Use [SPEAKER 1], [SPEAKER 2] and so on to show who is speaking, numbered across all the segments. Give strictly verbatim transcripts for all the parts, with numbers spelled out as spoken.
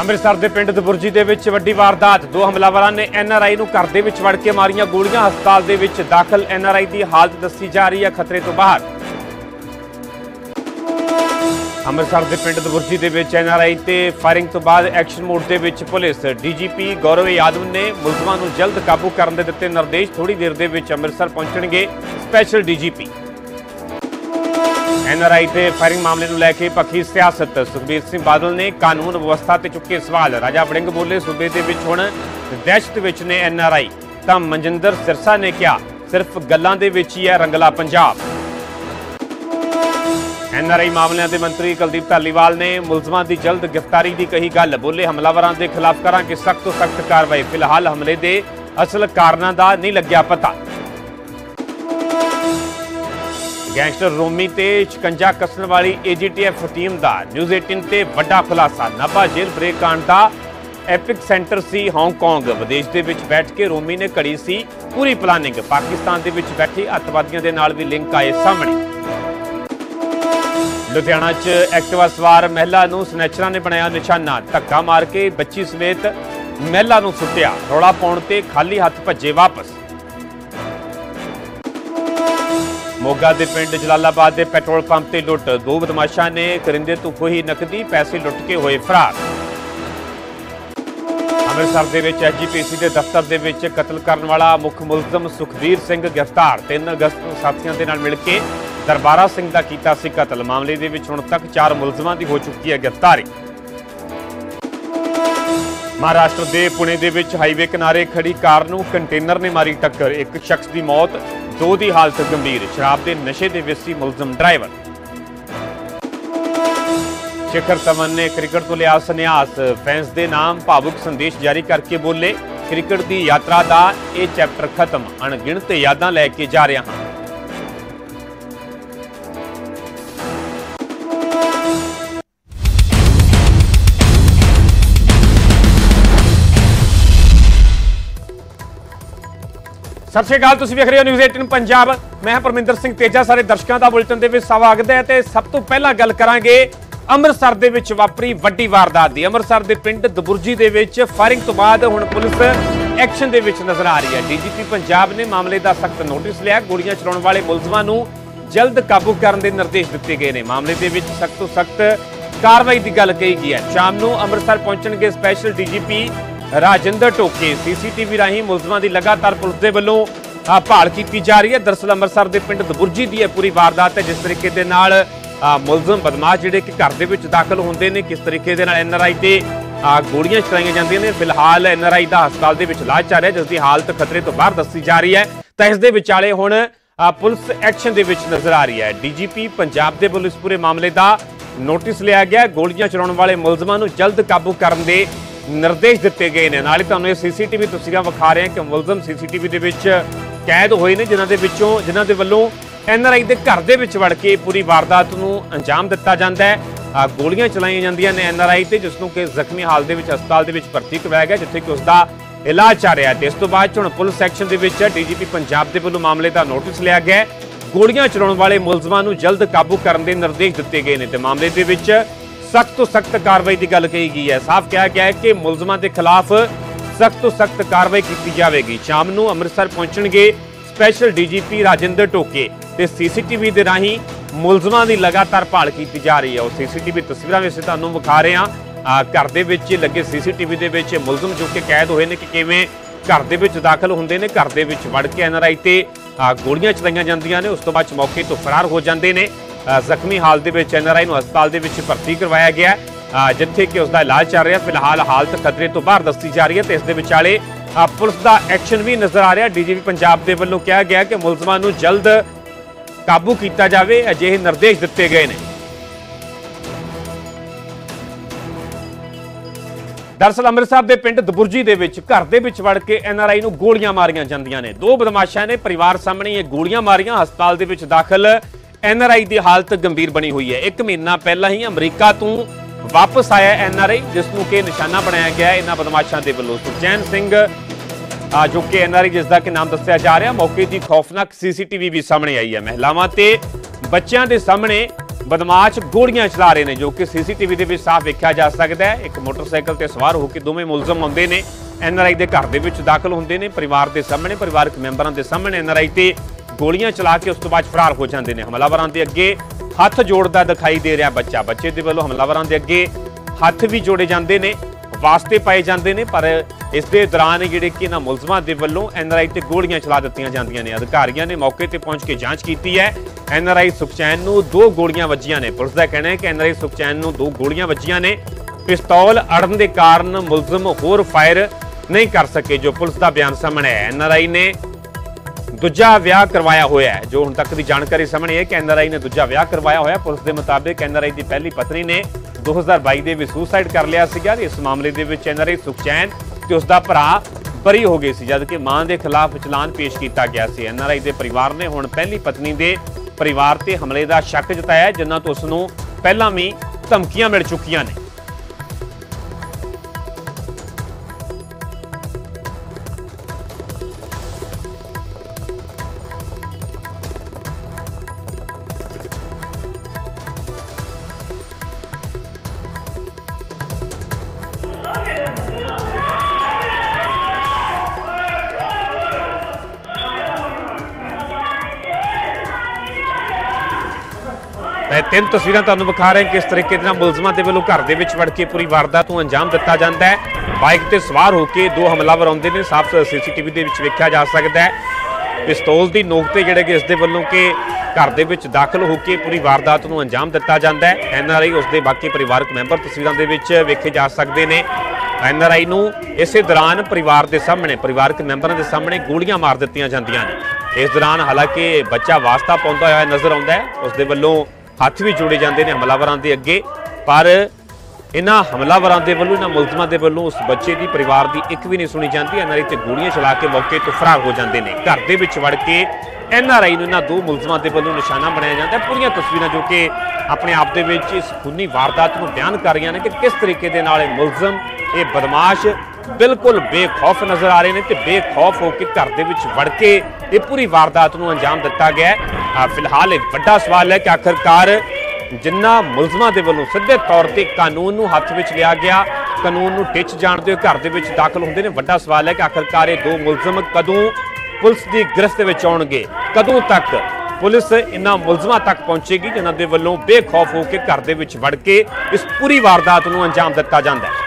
[SPEAKER 1] ਅੰਮ੍ਰਿਤਸਰ ਦੇ ਪਿੰਡ ਦਬੁਰਜੀ ਦੇ ਵਿੱਚ ਵੱਡੀ ਵਾਰਦਾਤ। ਦੋ ਹਮਲਾਵਰਾਂ ਨੇ ਐਨ ਆਰ ਆਈ ਨੂੰ ਘਰ ਦੇ ਵਿੱਚ ਵੜ ਕੇ ਮਾਰੀਆਂ ਗੋਲੀਆਂ। ਹਸਪਤਾਲ ਦੇ ਵਿੱਚ ਦਾਖਲ ਐਨ ਆਰ ਆਈ ਦੀ ਹਾਲਤ ਦੱਸੀ ਜਾ ਰਹੀ ਹੈ ਖਤਰੇ ਤੋਂ ਬਾਹਰ। ਅੰਮ੍ਰਿਤਸਰ ਦੇ ਪਿੰਡ ਦਬੁਰਜੀ ਦੇ ਵਿੱਚ ਐਨ ਆਰ ਆਈ ਤੇ ਫਾਇਰਿੰਗ ਤੋਂ ਬਾਅਦ ਐਕਸ਼ਨ ਮੋਡ ਦੇ ਵਿੱਚ ਪੁਲਿਸ। ਡੀ ਜੀ ਪੀ ਗੌਰਵ ਯਾਦਵ ਨੇ ਮੁਲਜ਼ਮਾਂ ਨੂੰ ਜਲਦ ਕਾਬੂ ਕਰਨ ਦੇ ਦਿੱਤੇ ਨਿਰਦੇਸ਼। ਥੋੜੀ ਦੇਰ ਦੇ ਵਿੱਚ ਅੰਮ੍ਰਿਤਸਰ ਪਹੁੰਚਣਗੇ ਸਪੈਸ਼ਲ ਡੀ ਜੀ ਪੀ। ਐਨ ਆਰ ਆਈ ਤੇ ਫਾਇਰਿੰਗ ਮਾਮਲੇ ਨੂੰ ਲੈ ਕੇ ਪੱਖੀ ਸਿਆਸਤ। ਸੁਖਬੀਰ ਸਿੰਘ ਬਾਦਲ ਨੇ ਕਾਨੂੰਨ ਵਿਵਸਥਾ ਤੇ ਚੁੱਕੇ ਸਵਾਲ। ਰਾਜਾ ਵੜਿੰਗ ਬੋਲੇ ਸੂਬੇ ਦੇ ਵਿੱਚ ਹੁਣ ਦਹਿਸ਼ਤ ਵਿੱਚ ਨੇ ਐਨ ਆਰ ਆਈ। ਤਾਂ ਮਨਜਿੰਦਰ ਸਿਰਸਾ ਨੇ ਕਿਹਾ ਸਿਰਫ ਗੱਲਾਂ ਦੇ ਵਿੱਚ ਹੀ ਹੈ ਰੰਗਲਾ ਪੰਜਾਬ। ਐਨ ਆਰ ਆਈ ਮਾਮਲਿਆਂ ਦੇ ਮੰਤਰੀ ਕੁਲਦੀਪ ਧਾਲੀਵਾਲ ਨੇ ਮੁਲਜ਼ਮਾਂ ਦੀ ਜਲਦ ਗ੍ਰਿਫਤਾਰੀ ਦੀ ਕਹੀ ਗੱਲ। ਬੋਲੇ ਹਮਲਾਵਰਾਂ ਦੇ ਖਿਲਾਫ ਕਰਾਂਗੇ ਸਖਤ ਤੋਂ ਸਖਤ ਕਾਰਵਾਈ। ਫਿਲਹਾਲ ਹਮਲੇ ਦੇ ਅਸਲ ਕਾਰਨਾਂ ਦਾ ਨਹੀਂ ਲੱਗਿਆ ਪਤਾ। ਗੈਂਗਸਟਰ ਰੋਮੀ ਤੇ ਸ਼ਿਕੰਜਾ ਕੱਸਣ ਵਾਲੀ A G T F team ਦਾ ਨਿਊਜ਼ ਅਠਾਰਾਂ ਤੇ ਵੱਡਾ ਖੁਲਾਸਾ। ਨਾਭਾ ਜੇਲ੍ਹ ਬ੍ਰੇਕ ਕਾਂਡ ਦਾ ਐਪਿਕ ਸੈਂਟਰ ਸੀ ਹਾਂਗਕਾਂਗ। ਵਿਦੇਸ਼ ਦੇ ਵਿੱਚ ਬੈਠ ਕੇ ਰੋਮੀ ਨੇ ਘੜੀ ਸੀ ਪੂਰੀ ਪਲਾਨਿੰਗ। ਪਾਕਿਸਤਾਨ ਦੇ ਵਿੱਚ ਬੈਠੇ ਅੱਤਵਾਦੀਆਂ ਦੇ ਨਾਲ ਵੀ ਲਿੰਕ ਆਏ ਸਾਹਮਣੇ। ਲੁਧਿਆਣਾ 'ਚ ਐਕਟਿਵਾ ਸਵਾਰ ਮਹਿਲਾ ਨੂੰ ਸਨੈਚਰਾਂ ਨੇ ਬਣਾਇਆ ਨਿਸ਼ਾਨਾ। ਧੱਕਾ ਮਾਰ ਕੇ ਬੱਚੀ ਸਮੇਤ ਮਹਿਲਾ ਨੂੰ ਸੁੱਟਿਆ। ਰੌਲਾ ਪਾਉਣ ਤੇ ਖਾਲੀ ਹੱਥ ਭੱਜੇ ਵਾਪਸ। ਮੋਗਾ ਦੇ ਪਿੰਡ ਜਲਾਲਾਬਾਦ ਦੇ ਪੈਟਰੋਲ ਪੰਪ ਤੇ ਲੁੱਟ। ਦੋ ਬਦਮਾਸ਼ਾਂ ਨੇ ਕਰਿੰਦੇ ਤੋਂ ਖੋਹੀ ਨਕਦੀ ਪੈਸੇ ਲੁੱਟ ਕੇ ਹੋਏ ਫਰਾਰ। ਅੰਮ੍ਰਿਤਸਰ ਦੇ ਵਿੱਚ ਐਸ ਜੀ ਪੀ ਸੀ ਦੇ ਦਫ਼ਤਰ ਦੇ ਵਿੱਚ ਕਤਲ ਕਰਨ ਵਾਲਾ ਮੁੱਖ ਮੁਲਜ਼ਮ ਸੁਖਬੀਰ ਸਿੰਘ ਗ੍ਰਿਫਤਾਰ। ਤਿੰਨ ਅਗਸਤ ਨੂੰ ਸਾਥੀਆਂ ਦੇ ਨਾਲ ਮਿਲ ਕੇ ਦਰਬਾਰਾ ਸਿੰਘ ਦਾ ਕੀਤਾ ਸੀ ਕਤਲ। ਮਾਮਲੇ ਦੇ ਵਿੱਚ ਹੁਣ ਤੱਕ ਚਾਰ ਮੁਲਜ਼ਮਾਂ ਦੀ ਹੋ ਚੁੱਕੀ ਹੈ ਗ੍ਰਿਫਤਾਰੀ। ਮਹਾਰਾਸ਼ਟਰ ਦੇ ਪੁਣੇ ਦੇ ਵਿੱਚ ਹਾਈਵੇ ਕਿਨਾਰੇ ਖੜੀ ਕਾਰ ਨੂੰ ਕੰਟੇਨਰ ਨੇ ਮਾਰੀ ਟੱਕਰ। ਇੱਕ ਸ਼ਖਸ ਦੀ ਮੌਤ, ਦੋ ਦੀ ਹਾਲਤ ਗੰਭੀਰ। ਸ਼ਰਾਬ ਦੇ ਨਸ਼ੇ ਦੇ ਵਿੱਚ ਸੀ ਮੁਲਜ਼ਮ ਡਰਾਈਵਰ। ਸ਼ਿਖਰ ਧਵਨ ਨੇ ਕ੍ਰਿਕਟ ਤੋਂ ਲਿਆ ਸੰਨਿਆਸ। ਫੈਨਸ ਦੇ ਨਾਮ ਭਾਵੁਕ ਸੰਦੇਸ਼ ਜਾਰੀ ਕਰਕੇ ਬੋਲੇ ਕ੍ਰਿਕਟ ਦੀ ਯਾਤਰਾ ਦਾ ਇਹ ਚੈਪਟਰ ਖਤਮ। ਅਣਗਿਣਤ ਯਾਦਾਂ ਲੈ ਕੇ ਜਾ ਰਿਹਾ ਹਾਂ। ਸਤਿ ਸ਼੍ਰੀ ਅਕਾਲ, ਤੁਸੀਂ ਵੇਖ ਰਹੇ ਹੋ ਨਿਊਜ਼ ਅਠਾਰਾਂ ਪੰਜਾਬ। ਮੈਂ ਪਰਮਿੰਦਰ ਸਿੰਘ ਤੇਜਾ। ਸਾਰੇ ਦਰਸ਼ਕਾਂ ਦਾ ਬੁਲੇਟਿਨ ਦੇ ਵਿੱਚ ਸਵਾਗਤ ਹੈ। ਤੇ ਸਭ ਤੋਂ ਪਹਿਲਾਂ ਗੱਲ ਕਰਾਂਗੇ ਅੰਮ੍ਰਿਤਸਰ ਦੇ ਵਿੱਚ ਵਾਪਰੀ ਵੱਡੀ ਵਾਰਦਾਤ ਦੀ। ਅੰਮ੍ਰਿਤਸਰ ਦੇ ਪਿੰਡ ਦਬੁਰਜੀ ਦੇ ਵਿੱਚ ਫਾਇਰਿੰਗ ਤੋਂ ਬਾਅਦ ਹੁਣ ਪੁਲਿਸ ਐਕਸ਼ਨ ਦੇ ਵਿੱਚ ਨਜ਼ਰ ਆ ਰਹੀ ਹੈ। ਡੀ ਜੀ ਪੀ ਪੰਜਾਬ ਨੇ ਮਾਮਲੇ ਦਾ ਸਖਤ ਨੋਟਿਸ ਲਿਆ। ਗੋਲੀਆਂ ਚਲਾਉਣ ਵਾਲੇ ਮੁਲਜ਼ਮਾਂ ਨੂੰ ਜਲਦ ਕਾਬੂ ਕਰਨ ਦੇ ਨਿਰਦੇਸ਼ ਦਿੱਤੇ ਗਏ ਨੇ। ਮਾਮਲੇ ਦੇ ਵਿੱਚ ਸਖਤ ਤੋਂ ਸਖਤ ਕਾਰਵਾਈ ਦੀ ਗੱਲ ਕਹੀ ਗਈ ਹੈ। ਸ਼ਾਮ ਨੂੰ ਅੰਮ੍ਰਿਤਸਰ ਪਹੁੰਚਣਗੇ ਸਪੈਸ਼ਲ ਡੀ ਜੀ ਪੀ ਰਾਜਿੰਦਰ ਟੋਕੇ। ਸੀ ਸੀ ਟੀ ਵੀ ਰਾਹੀਂ ਮੁਲਜ਼ਮਾਂ ਦੀ ਲਗਾਤਾਰ ਪੁਲਿਸ ਦੇ ਵੱਲੋਂ ਭਾਲ ਕੀਤੀ ਜਾ ਰਹੀ ਹੈ। ਦਰਅਸਲ ਅੰਮ੍ਰਿਤਸਰ ਦੇ ਪਿੰਡ ਦਬੁਰਜੀ ਦੀ ਇਹ ਪੂਰੀ ਵਾਰਦਾਤ ਹੈ। ਜਿਸ ਤਰੀਕੇ ਦੇ ਨਾਲ ਮੁਲਜ਼ਮ ਬਦਮਾਸ਼ ਜਿਹੜੇ ਕਿ ਘਰ ਦੇ ਵਿੱਚ ਦਾਖਲ ਹੁੰਦੇ ਨੇ, ਕਿਸ ਤਰੀਕੇ ਦੇ ਨਾਲ ਐਨ ਆਰ ਆਈ ਤੇ ਗੋਲੀਆਂ ਚਲਾਈਆਂ ਜਾਂਦੀਆਂ ਨੇ। ਫਿਲਹਾਲ ਐਨ ਆਰ ਆਈ ਦਾ ਹਸਪਤਾਲ ਦੇ ਵਿੱਚ ਇਲਾਜ ਚੱਲ ਰਿਹਾ, ਜਿਸ ਦੀ ਹਾਲਤ ਖਤਰੇ ਤੋਂ ਬਾਹਰ ਦੱਸੀ ਜਾ ਰਹੀ ਹੈ। ਤਾਂ ਇਸ ਦੇ ਵਿਚਾਲੇ ਹੁਣ ਪੁਲਿਸ ਐਕਸ਼ਨ ਦੇ ਵਿੱਚ ਨਜ਼ਰ ਆ ਰਹੀ ਹੈ। ਡੀ ਜੀ ਪੀ ਪੰਜਾਬ ਦੇ ਵੱਲੋਂ ਇਸ ਪੂਰੇ ਮਾਮਲੇ ਦਾ ਨੋਟਿਸ ਲਿਆ ਗਿਆ। ਗੋਲੀਆਂ ਚਲਾਉਣ ਵਾਲੇ ਮੁਲਜ਼ਮਾਂ ਨੂੰ ਜਲਦ ਕਾਬੂ ਕਰਨ ਦੇ ਨਿਰਦੇਸ਼ ਦਿੱਤੇ ਗਏ ਨੇ। ਨਾਲ ਹੀ ਤੁਹਾਨੂੰ ਇਹ ਸੀ ਸੀ ਟੀ ਵੀ ਤਸਵੀਰਾਂ ਵਿਖਾ ਰਹੇ ਹਾਂ ਕਿ ਮੁਲਜ਼ਮ ਸੀ ਸੀ ਟੀ ਵੀ ਦੇ ਵਿੱਚ ਕੈਦ ਹੋਏ ਨੇ, ਜਿਨ੍ਹਾਂ ਦੇ ਵਿੱਚੋਂ ਜਿਨ੍ਹਾਂ ਦੇ ਵੱਲੋਂ ਐਨ ਆਰ ਆਈ ਦੇ ਘਰ ਦੇ ਵਿੱਚ ਵੜ ਕੇ ਪੂਰੀ ਵਾਰਦਾਤ ਨੂੰ ਅੰਜਾਮ ਦਿੱਤਾ ਜਾਂਦਾ ਹੈ। ਗੋਲੀਆਂ ਚਲਾਈਆਂ ਜਾਂਦੀਆਂ ਨੇ ਐਨ ਆਰ ਆਈ ਤੇ, ਜਿਸ ਨੂੰ ਕਿ ਜ਼ਖਮੀ ਹਾਲਤ ਦੇ ਵਿੱਚ ਹਸਪਤਾਲ ਦੇ ਵਿੱਚ ਭਰਤੀ ਕਰਵਾਇਆ ਗਿਆ, ਜਿੱਥੇ ਕਿ ਉਸ ਦਾ ਇਲਾਜ ਚੱਲ ਰਿਹਾ ਹੈ। ਇਸ ਤੋਂ ਬਾਅਦ ਹੁਣ ਪੁਲਿਸ ਐਕਸ਼ਨ ਦੇ ਵਿੱਚ ਡੀ ਜੀ ਪੀ ਪੰਜਾਬ ਦੇ ਵੱਲੋਂ ਮਾਮਲੇ ਦਾ ਨੋਟਿਸ ਲਿਆ ਗਿਆ। ਗੋਲੀਆਂ ਚਲਾਉਣ ਵਾਲੇ ਮੁਲਜ਼ਮਾਂ ਨੂੰ ਜਲਦ ਕਾਬੂ ਕਰਨ ਦੇ ਨਿਰਦੇਸ਼ ਦਿੱਤੇ ਗਏ ਨੇ ਤੇ ਮਾਮਲੇ ਦੇ ਵਿੱਚ ਸਖਤ ਤੋਂ ਸਖਤ ਕਾਰਵਾਈ ਦੀ ਗੱਲ ਕਹੀ ਗਈ ਹੈ। ਸਾਫ਼ ਕਿਹਾ ਗਿਆ ਹੈ ਕਿ ਮੁਲਜ਼ਮਾਂ ਦੇ ਖਿਲਾਫ ਸਖਤ ਤੋਂ ਸਖਤ ਕਾਰਵਾਈ ਕੀਤੀ ਜਾਵੇਗੀ। ਸ਼ਾਮ ਨੂੰ ਅੰਮ੍ਰਿਤਸਰ ਪਹੁੰਚਣਗੇ ਸਪੈਸ਼ਲ ਡੀ ਜੀ ਪੀ ਰਾਜਿੰਦਰ ਟੋਕੇ ਤੇ ਸੀ ਸੀ ਟੀ ਵੀ ਦੇ ਰਾਹੀਂ ਮੁਲਜ਼ਮਾਂ ਦੀ ਲਗਾਤਾਰ ਭਾਲ ਕੀਤੀ ਜਾ ਰਹੀ ਹੈ। ਉਹ ਸੀ ਸੀ ਟੀ ਵੀ ਤਸਵੀਰਾਂ ਵਿੱਚ ਤੁਹਾਨੂੰ ਵਿਖਾ ਰਹੇ ਹਾਂ। ਘਰ ਦੇ ਵਿੱਚ ਲੱਗੇ ਸੀ ਸੀ ਟੀ ਵੀ ਦੇ ਵਿੱਚ ਮੁਲਜ਼ਮ ਜੋ ਕਿ ਕੈਦ ਹੋਏ ਨੇ ਕਿ ਕਿਵੇਂ ਘਰ ਦੇ ਵਿੱਚ ਦਾਖਲ ਹੁੰਦੇ ਨੇ, ਘਰ ਦੇ ਵਿੱਚ ਵੜ ਕੇ ਐਨ ਆਰ ਆਈ ਤੇ ਗੋਲੀਆਂ ਚਲਾਈਆਂ ਜਾਂਦੀਆਂ ਨੇ, ਉਸ ਤੋਂ ਬਾਅਦ ਮੌਕੇ ਤੋਂ ਫਰਾਰ ਹੋ ਜਾਂਦੇ ਨੇ। ਜ਼ਖਮੀ ਹਾਲਤ ਦੇ ਵਿੱਚ ਐਨ ਆਰ ਆਈ ਨੂੰ ਹਸਪਤਾਲ ਦੇ ਵਿੱਚ ਭਰਤੀ ਕਰਵਾਇਆ ਗਿਆ, ਜਿੱਥੇ ਕਿ ਉਸ ਦਾ ਇਲਾਜ ਚੱਲ ਰਿਹਾ। ਫਿਲਹਾਲ ਹਾਲਤ ਖਤਰੇ ਤੋਂ ਬਾਹਰ ਦੱਸੀ ਜਾ ਰਹੀ ਹੈ ਤੇ ਇਸ ਦੇ ਵਿਚਾਲੇ ਪੁਲਿਸ ਦਾ ਐਕਸ਼ਨ ਵੀ ਨਜ਼ਰ ਆ ਰਿਹਾ। ਡੀ ਜੀ ਪੀ ਪੰਜਾਬ ਦੇ ਵੱਲੋਂ ਕਿਹਾ ਗਿਆ ਕਿ ਮੁਲਜ਼ਮਾਂ ਨੂੰ ਜਲਦ ਕਾਬੂ ਕੀਤਾ ਜਾਵੇ, ਅਜਿਹੇ ਨਿਰਦੇਸ਼ ਦਿੱਤੇ ਗਏ ਨੇ। ਦਰਅਸਲ ਅੰਮ੍ਰਿਤਸਰ ਦੇ ਪਿੰਡ ਦਬੁਰਜੀ ਦੇ ਵਿੱਚ ਘਰ ਦੇ ਵਿੱਚ ਵੜ ਕੇ ਐਨ ਆਰ ਆਈ ਨੂੰ ਗੋਲੀਆਂ ਮਾਰੀਆਂ ਜਾਂਦੀਆਂ ਨੇ। ਦੋ ਬਦਮਾਸ਼ਾਂ ਨੇ ਪਰਿਵਾਰ ਸਾਹਮਣੇ ਇਹ ਗੋਲੀਆਂ ਮਾਰੀਆਂ। ਹਸਪਤਾਲ ਦੇ ਵਿੱਚ ਦਾਖਲ ਐਨ ਆਰ ਆਈ ਦੀ ਹਾਲਤ ਗੰਭੀਰ ਬਣੀ ਹੋਈ ਹੈ। ਇੱਕ ਮਹੀਨਾ ਪਹਿਲਾਂ ਹੀ ਅਮਰੀਕਾ ਤੋਂ ਵਾਪਸ ਆਇਆ ਐਨ ਆਰ ਆਈ, ਜਿਸ ਨੂੰ ਕਿ ਨਿਸ਼ਾਨਾ ਬਣਾਇਆ ਗਿਆ ਇਹਨਾਂ ਬਦਮਾਸ਼ਾਂ ਦੇ ਵੱਲੋਂ। ਸੁਖਚੈਨ ਸਿੰਘ ਜੋ ਕਿ ਐਨ ਆਰ ਆਈ ਜਿਸ ਦਾ ਕਿ ਨਾਮ ਦੱਸਿਆ ਜਾ ਰਿਹਾ, ਮੌਕੇ ਦੀ ਖੌਫਨਾਕ ਸੀ ਸੀ ਟੀ ਵੀ ਵੀ ਸਾਹਮਣੇ ਆਈ ਹੈ। ਮਹਿਲਾਵਾਂ ਤੇ ਬੱਚਿਆਂ ਦੇ ਸਾਹਮਣੇ बदमाश गोलियां चला रहे हैं, जो कि सीसीटीवी के साफ देखा जा सकता है। एक मोटरसाइकिल से सवार होकर दोवें मुलजम आते हैं, एन आर आई के घर के दाखिल होंगे ने, परिवार के सामने परिवारक मैंबरों के सामने एन आर आई से गोलियां चला के उस तो बाद फरार हो जाते हैं। हमलावरों के अगे हथ जोड़ता दिखाई दे रहा बच्चा, बच्चे के वालों हमलावरों के अगे हथ भी जोड़े जाते हैं, वास्ते पाए जाते हैं, पर इस दे दौरान जिहड़े कि इन्हां मुलजमां दे वल्लों एन आर आई ते गोलियां चला दित्तियां जांदियां ने। अधिकारियों ने मौके पर पहुंच के जांच की है। एन आर आई सुखचैन नूं दो गोलियां वजियां ने। पुलिस का कहना है कि एन आर आई सुखचैन नूं दो गोलियां वजियां ने। पिस्तौल अड़न के कारण मुलजम होर फायर नहीं कर सके, जो पुलिस का बयान सामने है। एन आर आई ने दूजा विआह करवाया होया है, जो हुण तक की जानकारी सामने है कि एन आर आई ने दूजा विआह करवाया होया। पुलिस के मुताबिक एन आर आई की पहली पत्नी ने दो हज़ार बाई दे विच सुसाइड कर लिया सीगा। इस मामले दे विच एन आर आई सुखचैन ते उसका भरा बरी हो गए सी, जबकि मां के खिलाफ चलान पेश किया गया सी। एन आर आई के परिवार ने हुण पहली पत्नी के परिवार ते हमले का शक जताया, जिन्हां तो उसनूं पहलां भी धमकियां मिल चुकियां ने। तीन तस्वीर तुहानूं विखा रहे हैं किस तरीके मुलजमां दे वल्लों घर दे विच वड़ के पूरी वारदात नूं अंजाम दिता जाता है। बाइक ते सवार होकर दो हमलावर आउंदे ने, साफ सीसीटीवी दे विच वेखिया जा सकता है। पिस्तौल की नोक ते जिहड़े कि इस दे वल्लों के घर दे विच दाखिल होकर पूरी वारदात नूं अंजाम दिता जाता है। एन आर आई उसके बाकी परिवारक मैंबर तस्वीरों के विच वेखे जा सकते हैं। एन आर आई नूं इस दौरान परिवार के सामने परिवारक मैंबरों के सामने गोलियां मार दित्तियां जांदियां ने। इस दौरान हालांकि बच्चा वास्ता पाउंदा होया नज़र आउंदा है, उसके वल्लों हथ भी जोड़े जाते हैं हमलावरों के अगे, पर इन्हां हमलावरों के वल्लों इन्हां मुलजमां के वल्लों उस बच्चे की परिवार की एक भी नहीं सुनी जाती। एन आर आई ते गोलियां चला के मौके तो फरार हो जाते हैं। घर के विच वड़ के एन आर आई नूं इन्हां दो मुलजमां के वल्लों निशाना बनाया जाता है। पूरियां तस्वीरां जो कि अपने आप दे विच इस खूनी वारदात को बयान कर रही हैं कि किस तरीके दे नाल मुलजम ये बदमाश बिल्कुल बेखौफ नज़र आ रहे हैं, तो बेखौफ होकर घर के विच वड़ के ये पूरी वारदात को अंजाम दिता गया है। फिलहाल एक बड़ा सवाल है कि आखिरकार जिन्ना मुलजमां दे वल्लों सीधे तौर पर कानून नूं हथ विच लिया गया, कानून नूं टिच जाणदे होए घर दे विच दाखिल होंदे ने। बड़ा सवाल है कि आखिरकार ये दो मुलजम कदों पुलिस की गिरफ्त विच आउणगे, कदों तक पुलिस इन्हां मुलजमां तक पहुंचेगी जिन्हां दे वल्लों बेखौफ होकर घर दे विच वड़ के इस पूरी वारदात नूं अंजाम दिता जांदा है।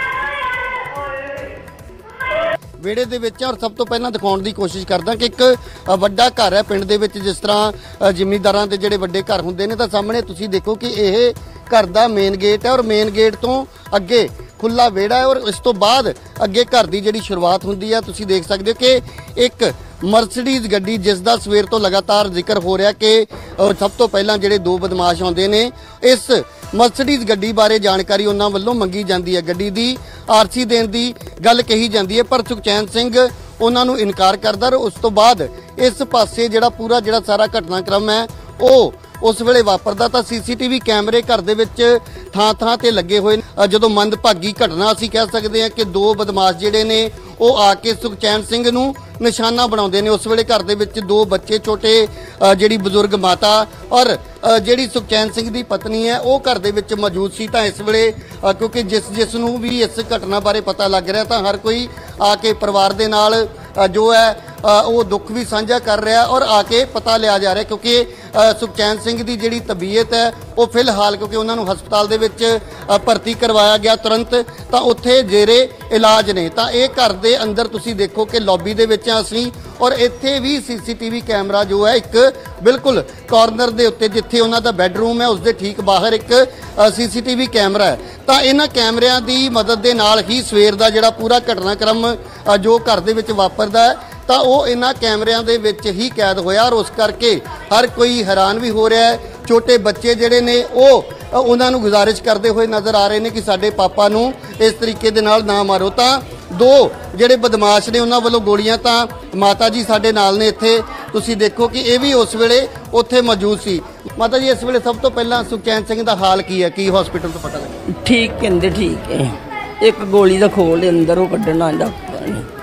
[SPEAKER 2] वेड़े दे विच और सब तो पहला दिखाउण दी कोशिश करदा कि एक वड्डा घर है पिंड दे विच, जिस तरह जिमींदारां दे जिहड़े वड्डे घर हुंदे ने, तां सामने तुसीं देखो कि यह घर दा मेन गेट है और मेन गेट तो अगे खुला वेड़ा है और इस तो बाद अगे घर की जिहड़ी शुरुआत हुंदी है। तुसीं देख सकदे हो कि एक मर्सिडीज गड्डी जिसका सवेर तो लगातार जिक्र हो रहा कि सब तो पहला जिहड़े दो बदमाश आउंदे ने, इस मर्सिडीज गड्डी बारे जानकारी उन्हां वल्लों मंगी जाती है, गड्डी की आरसी देने की गल कही जाती है, पर सुखचैन सिंह उन्होंने इनकार करदा। उस तो बाद इस पासे जिहड़ा पूरा जिहड़ा सारा घटनाक्रम है वो उस वेले वापरदा तां सीसीटीवी कैमरे घर दे विच थां थां ते लगे हुए। जदों मंदभागी घटना असीं कह सकते हैं कि दो बदमाश जिहड़े ने वो आके सुखचैन सिंह नूं निशाना बनाउंदे ने। उस वेले घर दे विच दो बच्चे छोटे, जिहड़ी बजुर्ग माता और जिहड़ी सुखचैन सिंह दी पत्नी है वो घर दे विच मौजूद सी। तां इस वेले क्योंकि जिस जिस नूं भी इस घटना बारे पता लग रहा तां हर कोई आके परिवार दे नाल जो है वो दुख भी साझा कर रहा और आके पता लिया जा रहा, क्योंकि सुखचैन सिंह की जिहड़ी तबीयत है वो फिलहाल क्योंकि उन्होंने हस्पताल दे विच भर्ती करवाया गया तुरंत, तां उत्थे जेरे इलाज ने। तां ये घर दे अंदर तुसीं देखो कि लॉबी दे विच असीं और इत्थे भी सीसीटीवी कैमरा जो है एक बिल्कुल कॉर्नर दे उत्ते जिथे उन्हां दा बैडरूम है उसके ठीक बाहर एक सीसीटीवी कैमरा है। तां इन्हां कैमरिਆਂ ਦੀ मदद ਦੇ ਨਾਲ ही सवेर ਦਾ ਜਿਹੜਾ पूरा घटनाक्रम जो घर ਦੇ ਵਿੱਚ ਵਾਪਰਦਾ है ਤਾਂ ਉਹ ਇਹਨਾਂ ਕੈਮਰਿਆਂ ਦੇ ਵਿੱਚ ਹੀ ਕੈਦ ਹੋਇਆ और उस करके हर कोई हैरान भी हो रहा है। छोटे बच्चे ਜਿਹੜੇ ਨੇ ਉਹ ਉਹਨਾਂ ਨੂੰ ਗੁਜ਼ਾਰਿਸ਼ ਕਰਦੇ ਹੋਏ ਨਜ਼ਰ ਆ ਰਹੇ ਨੇ ਕਿ ਸਾਡੇ ਪਾਪਾ ਨੂੰ ਇਸ ਤਰੀਕੇ ਦੇ ਨਾਲ ਨਾ ਮਾਰੋ। ਤਾਂ दो ਜਿਹੜੇ बदमाश ने उन्होंने वालों गोलियां ਤਾਂ माता जी साडे नाल ने इत्थे तुसीं देखो कि ये भी उस वेले उत्थे मौजूद सी। माता जी इस वेले सब तो पहला सुखचैन सिंह दा हाल की है, की हॉस्पिटल तो पता लगा?
[SPEAKER 3] ठीक कहंदे ठीक है, एक गोली दा खोल अंदर वो कड्ढण आंदा पता नहीं।
[SPEAKER 2] तो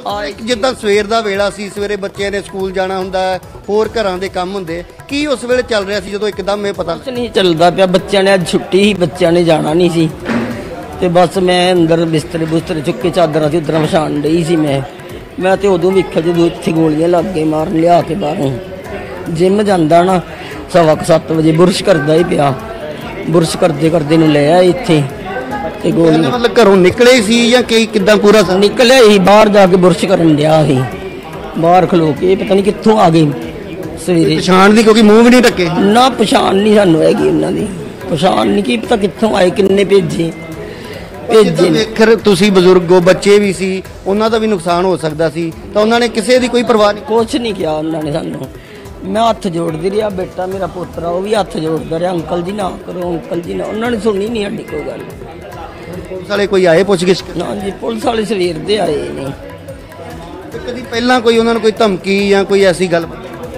[SPEAKER 2] ਇੱਕ ਜਿੱਦਾਂ ਸਵੇਰ ਦਾ ਵੇਲਾ ਸੀ, ਸਵੇਰੇ ਬੱਚਿਆਂ ਨੇ ਸਕੂਲ ਜਾਣਾ ਹੁੰਦਾ ਹੈ, ਹੋਰ ਘਰਾਂ ਦੇ ਕੰਮ ਹੁੰਦੇ, ਕੀ ਉਸ ਵੇਲੇ ਚੱਲ ਰਿਹਾ ਸੀ ਜਦੋਂ ਇੱਕਦਮ ਇਹ ਪਤਾ
[SPEAKER 3] ਕੁਛ ਨਹੀਂ ਚੱਲਦਾ ਪਿਆ। ਬੱਚਿਆਂ ਨੇ ਅੱਜ ਛੁੱਟੀ ਸੀ, ਬੱਚਿਆਂ ਨੇ ਜਾਣਾ ਨਹੀਂ ਸੀ ਤੇ ਬਸ ਮੈਂ ਅੰਦਰ ਬਿਸਤਰੇ ਬੁਸਤਰੇ ਚੁੱਕ ਕੇ ਚਾਦਰਾਂ ਸੀ ਉਧਰ ਵਿਛਾਣ ਡਈ ਸੀ। ਮੈਂ ਮੈਂ ਤੇ ਉਦੋਂ ਵੇਖਿਆ ਜਦੋਂ ਇੱਥੇ ਗੋਲੀਆਂ ਲੱਗ ਗਏ ਮਾਰਨ, ਲਿਆ ਕੇ ਬਾਹਰੋਂ ਜਿੰਮ ਜਾਂਦਾ ਨਾ ਸਵਾ ਕੁ ਸੱਤ ਵਜੇ ਬੁਰਸ਼ ਕਰਦਾ ਹੀ ਪਿਆ, ਬੁਰਸ਼ ਕਰਦੇ ਕਰਦੇ ਨੂੰ ਲੈ ਆਏ ਇੱਥੇ ਤੇ ਗੋਲੀ।
[SPEAKER 2] ਮਤਲਬ ਘਰੋਂ ਨਿਕਲੇ ਸੀ ਜਾਂ ਕਿ ਕਿੱਦਾਂ ਪੂਰਾ
[SPEAKER 3] ਨਿਕਲਿਆ ਹੀ ਬਾਹਰ ਜਾ ਕੇ ਬੁਰਸ਼ ਕਰਨ ਡਿਆ ਸੀ, ਬਾਹਰ ਖਲੋ ਕੇ ਪਤਾ ਨਹੀਂ ਕਿੱਥੋਂ ਆ ਗਏ ਸਵੇਰੇ।
[SPEAKER 2] ਪਛਾਣ ਦੀ ਕਿਉਂਕਿ ਮੂੰਹ ਵੀ ਨਹੀਂ ਢੱਕੇ
[SPEAKER 3] ਨਾ, ਪਛਾਣ ਨਹੀਂ ਸਾਨੂੰ ਹੈਗੀ ਉਹਨਾਂ ਦੀ, ਪਛਾਣ ਨਹੀਂ ਕੀ ਪਤਾ ਕਿੱਥੋਂ ਆਏ, ਕਿੰਨੇ ਭੇਜੇ ਭੇਜੇ।
[SPEAKER 2] ਵੇਖਰ ਤੁਸੀਂ ਬਜ਼ੁਰਗ ਹੋ, ਬੱਚੇ ਵੀ ਸੀ, ਉਹਨਾਂ ਦਾ ਵੀ ਨੁਕਸਾਨ ਹੋ ਸਕਦਾ ਸੀ, ਤਾਂ ਉਹਨਾਂ ਨੇ ਕਿਸੇ ਦੀ ਕੋਈ ਪਰਵਾਹ ਨਹੀਂ?
[SPEAKER 3] ਕੁਛ ਨਹੀਂ ਕਿਹਾ ਉਹਨਾਂ ਨੇ ਸਾਨੂੰ। ਮੈਂ ਹੱਥ ਜੋੜਦੀ ਰਿਹਾ, ਬੇਟਾ ਮੇਰਾ ਪੋਤਰਾ ਉਹ ਵੀ ਹੱਥ ਜੋੜਦਾ ਰਿਹਾ, ਅੰਕਲ ਜੀ ਨਾ ਕਰੋ, ਅੰਕਲ ਜੀ ਨਾ। ਉਹਨਾਂ ਨੇ ਸੁਣੀ ਨਹੀਂ ਸਾਡੀ ਕੋਈ ਗੱਲ।
[SPEAKER 2] ਪੁਲਿਸ ਵਾਲੇ ਕੋਈ ਆਏ ਪੁੱਛ ਗਿੱਛ?
[SPEAKER 3] ਨਾ ਜੀ, ਪੁਲਿਸ ਵਾਲੇ ਸਵੇਰ ਦੇ ਆਏ ਨੇ।
[SPEAKER 2] ਕਦੀ ਪਹਿਲਾਂ ਕੋਈ ਉਹਨਾਂ ਨੂੰ ਕੋਈ ਧਮਕੀ ਜਾਂ ਕੋਈ ਐਸੀ ਗੱਲ?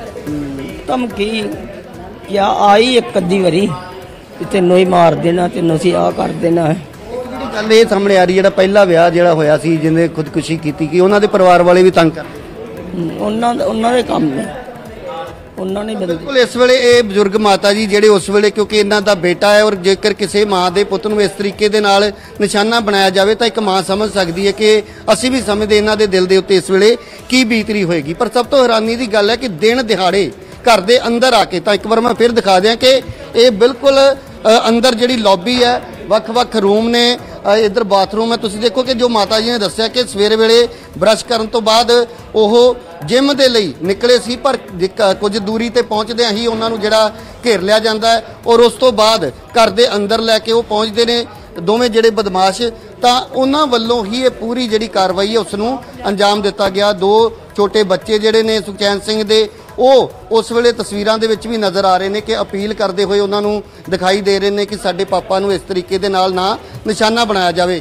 [SPEAKER 3] ਧਮਕੀ ਕਿਆ ਆਈ ਇੱਕ ਅੱਧੀ ਵਾਰੀ ਕਿ ਤੈਨੂੰ ਹੀ ਮਾਰ ਦੇਣਾ, ਤੈਨੂੰ ਅਸੀਂ ਆਹ ਕਰ ਦੇਣਾ।
[SPEAKER 2] ਜਿਹੜੀ ਗੱਲ ਇਹ ਸਾਹਮਣੇ ਆ ਰਹੀ, ਜਿਹੜਾ ਪਹਿਲਾ ਵਿਆਹ ਜਿਹੜਾ ਹੋਇਆ ਸੀ ਜਿਹਨੇ ਖੁਦਕੁਸ਼ੀ ਕੀਤੀ, ਕਿ ਉਹਨਾਂ ਦੇ ਪਰਿਵਾਰ ਵਾਲੇ ਵੀ ਤੰਗ ਕਰਦੇ?
[SPEAKER 3] ਉਹਨਾਂ ਉਹਨਾਂ ਦੇ ਕੰਮ ਨੇ, ਉਹਨਾਂ ਨੇ
[SPEAKER 2] ਬਿਲਕੁਲ। ਇਸ ਵੇਲੇ ਇਹ ਬਜ਼ੁਰਗ ਮਾਤਾ ਜੀ ਜਿਹੜੇ ਉਸ ਵੇਲੇ, ਕਿਉਂਕਿ ਇਹਨਾਂ ਦਾ ਬੇਟਾ ਹੈ, ਔਰ ਜੇਕਰ ਕਿਸੇ ਮਾਂ ਦੇ ਪੁੱਤ ਨੂੰ ਇਸ ਤਰੀਕੇ ਦੇ ਨਾਲ ਨਿਸ਼ਾਨਾ ਬਣਾਇਆ ਜਾਵੇ ਤਾਂ ਇੱਕ ਮਾਂ ਸਮਝ ਸਕਦੀ ਹੈ ਕਿ ਅਸੀਂ ਵੀ ਸਮਝਦੇ ਇਹਨਾਂ ਦੇ ਦਿਲ ਦੇ ਉੱਤੇ ਇਸ ਵੇਲੇ ਕੀ ਬੀਤ ਰਹੀ ਹੋਏਗੀ। ਪਰ ਸਭ ਤੋਂ ਹੈਰਾਨੀ ਦੀ ਗੱਲ ਹੈ ਕਿ ਦਿਨ ਦਿਹਾੜੇ ਘਰ ਦੇ ਅੰਦਰ ਆ ਕੇ, ਤਾਂ ਇੱਕ ਵਾਰ ਮੈਂ ਫਿਰ ਦਿਖਾ ਦਿਆਂ ਕਿ ਇਹ ਬਿਲਕੁਲ ਅੰਦਰ ਜਿਹੜੀ ਲੌਬੀ ਹੈ, ਵੱਖ-ਵੱਖ ਰੂਮ ਨੇ, ਇੱਧਰ ਬਾਥਰੂਮ ਹੈ। ਤੁਸੀਂ ਦੇਖੋ ਕਿ ਜੋ ਮਾਤਾ ਜੀ ਨੇ ਦੱਸਿਆ ਕਿ ਸਵੇਰੇ ਵੇਲੇ ਬਰਸ਼ ਕਰਨ ਤੋਂ ਬਾਅਦ ਉਹ ਜਿਮ ਦੇ ਲਈ ਨਿਕਲੇ ਸੀ, ਪਰ ਕੁਝ ਦੂਰੀ ਤੇ ਪਹੁੰਚਦਿਆਂ ਹੀ ਉਹਨਾਂ ਨੂੰ ਜਿਹੜਾ ਘੇਰ ਲਿਆ ਜਾਂਦਾ ਹੈ ਔਰ ਉਸ ਤੋਂ ਬਾਅਦ ਘਰ ਦੇ ਅੰਦਰ ਲੈ ਕੇ ਉਹ ਪਹੁੰਚਦੇ ਨੇ ਦੋਵੇਂ ਜਿਹੜੇ ਬਦਮਾਸ਼। ਤਾਂ ਉਹਨਾਂ ਵੱਲੋਂ ਹੀ ਇਹ ਪੂਰੀ ਜਿਹੜੀ ਕਾਰਵਾਈ ਹੈ ਉਸ ਨੂੰ ਅੰਜਾਮ ਦਿੱਤਾ ਗਿਆ। ਦੋ ਛੋਟੇ ਬੱਚੇ ਜਿਹੜੇ ਨੇ ਸੁਖਚੈਨ ਸਿੰਘ ਦੇ, ਉਹ ਉਸ ਵੇਲੇ ਤਸਵੀਰਾਂ ਦੇ ਵਿੱਚ ਵੀ ਨਜ਼ਰ ਆ ਰਹੇ ਨੇ ਕਿ ਅਪੀਲ ਕਰਦੇ ਹੋਏ ਉਹਨਾਂ ਨੂੰ ਦਿਖਾਈ ਦੇ ਰਹੇ ਨੇ ਕਿ ਸਾਡੇ ਪਾਪਾ ਨੂੰ ਇਸ ਤਰੀਕੇ ਦੇ ਨਾਲ ਨਾ ਨਿਸ਼ਾਨਾ ਬਣਾਇਆ ਜਾਵੇ।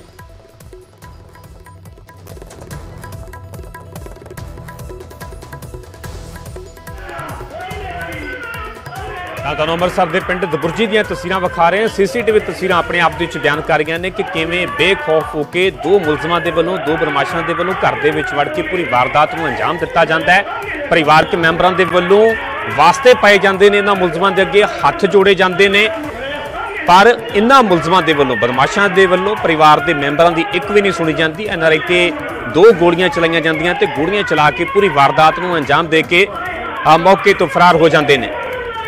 [SPEAKER 1] ਤੁਹਾਨੂੰ ਅੰਮ੍ਰਿਤਸਰ ਦੇ ਪਿੰਡ ਦਬੁਰਜੀ ਦੀਆਂ ਤਸਵੀਰਾਂ ਵਿਖਾ ਰਹੇ ਹਾਂ। ਸੀਸੀਟੀਵੀ ਤਸਵੀਰਾਂ ਆਪਣੇ ਆਪ ਦੇ ਵਿੱਚ ਬਿਆਨ ਕਰ ਰਹੀਆਂ ਨੇ ਕਿ ਕਿਵੇਂ ਬੇਖੌਫ ਹੋ ਕੇ ਦੋ ਮੁਲਜ਼ਮਾਂ ਦੇ ਵੱਲੋਂ, ਦੋ ਬਦਮਾਸ਼ਾਂ ਦੇ ਵੱਲੋਂ ਘਰ ਦੇ ਵਿੱਚ ਵੜ ਕੇ ਪੂਰੀ ਵਾਰਦਾਤ ਨੂੰ ਅੰਜਾਮ ਦਿੱਤਾ ਜਾਂਦਾ ਹੈ। ਪਰਿਵਾਰਕ ਮੈਂਬਰਾਂ ਦੇ ਵੱਲੋਂ ਵਾਸਤੇ ਪਾਏ ਜਾਂਦੇ ਨੇ, ਇਹਨਾਂ ਮੁਲਜ਼ਮਾਂ ਦੇ ਅੱਗੇ ਹੱਥ ਜੋੜੇ ਜਾਂਦੇ ਨੇ, ਪਰ ਇਹਨਾਂ ਮੁਲਜ਼ਮਾਂ ਦੇ ਵੱਲੋਂ, ਬਦਮਾਸ਼ਾਂ ਦੇ ਵੱਲੋਂ ਪਰਿਵਾਰ ਦੇ ਮੈਂਬਰਾਂ ਦੀ ਇੱਕ ਵੀ ਨਹੀਂ ਸੁਣੀ ਜਾਂਦੀ। ਐਨ ਆਰ ਆਈ ਤੇ ਦੋ ਗੋਲੀਆਂ ਚਲਾਈਆਂ ਜਾਂਦੀਆਂ ਤੇ ਗੋਲੀਆਂ ਚਲਾ ਕੇ ਪੂਰੀ ਵਾਰਦਾਤ ਨੂੰ ਅੰਜਾਮ ਦੇ ਕੇ ਮੌਕੇ ਤੋਂ ਫਰਾਰ ਹੋ ਜਾਂਦੇ ਨੇ।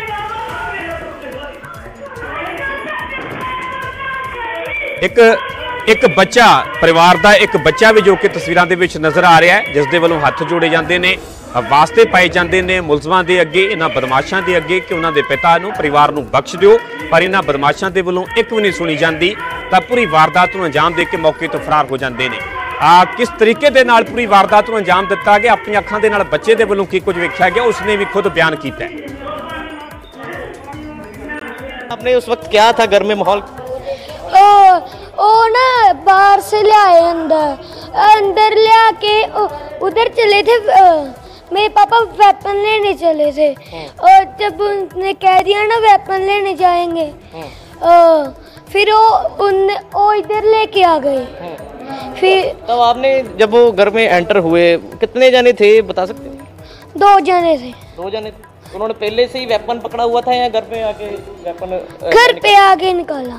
[SPEAKER 1] ਇੱਕ ਇੱਕ ਬੱਚਾ, ਪਰਿਵਾਰ ਦਾ ਇੱਕ ਬੱਚਾ ਵੀ ਜੋ ਕਿ ਤਸਵੀਰਾਂ ਦੇ ਵਿੱਚ ਨਜ਼ਰ ਆ ਰਿਹਾ ਹੈ, ਜਿਸ ਦੇ ਵੱਲੋਂ ਹੱਥ ਜੋੜੇ ਜਾਂਦੇ ਨੇ, ਵਾਸਤੇ ਪਾਏ ਜਾਂਦੇ ਨੇ ਮੁਲਜ਼ਮਾਂ ਦੇ ਅੱਗੇ, ਇਹਨਾਂ ਬਦਮਾਸ਼ਾਂ ਦੇ ਅੱਗੇ ਕਿ ਉਹਨਾਂ ਦੇ ਪਿਤਾ ਨੂੰ, ਪਰਿਵਾਰ ਨੂੰ ਬਖਸ਼ ਦਿਓ, ਪਰ ਇਹਨਾਂ ਬਦਮਾਸ਼ਾਂ ਦੇ ਵੱਲੋਂ ਇੱਕ ਵੀ ਨਹੀਂ ਸੁਣੀ ਜਾਂਦੀ। ਤਾਂ ਪੂਰੀ ਵਾਰਦਾਤ ਨੂੰ ਅੰਜਾਮ ਦੇ ਕੇ ਮੌਕੇ ਤੋਂ ਫਰਾਰ ਹੋ ਜਾਂਦੇ ਨੇ। ਆ ਕਿਸ ਤਰੀਕੇ ਦੇ ਨਾਲ ਪੂਰੀ ਵਾਰਦਾਤ ਨੂੰ ਅੰਜਾਮ ਦਿੱਤਾ ਗਿਆ, ਆਪਣੀਆਂ ਅੱਖਾਂ ਦੇ ਨਾਲ ਬੱਚੇ ਦੇ ਵੱਲੋਂ ਕੀ ਕੁਝ ਵੇਖਿਆ ਗਿਆ, ਉਸਨੇ ਵੀ ਖੁਦ ਬਿਆਨ ਕੀਤਾ ਹੈ।
[SPEAKER 4] आपने उस वक्त क्या था घर में माहौल?
[SPEAKER 5] ओ ना बाहर से ले आए, अंदर अंदर ले आके उधर चले थे। मेरे पापा वेपन लेने चले थे और जब उन्होंने कह दिया ना वेपन लेने जाएंगे, फिर वो उन वो इधर लेके आ गए। फिर
[SPEAKER 4] तब आपने जब वो घर में एंटर हुए, कितने जने थे बता सकते हैं?
[SPEAKER 5] दो जने थे।
[SPEAKER 4] दो जने थे। उन्होंने पहले से ही वेपन पकड़ा हुआ था या घर पे आके वेपन?
[SPEAKER 5] घर पे आके निकाला।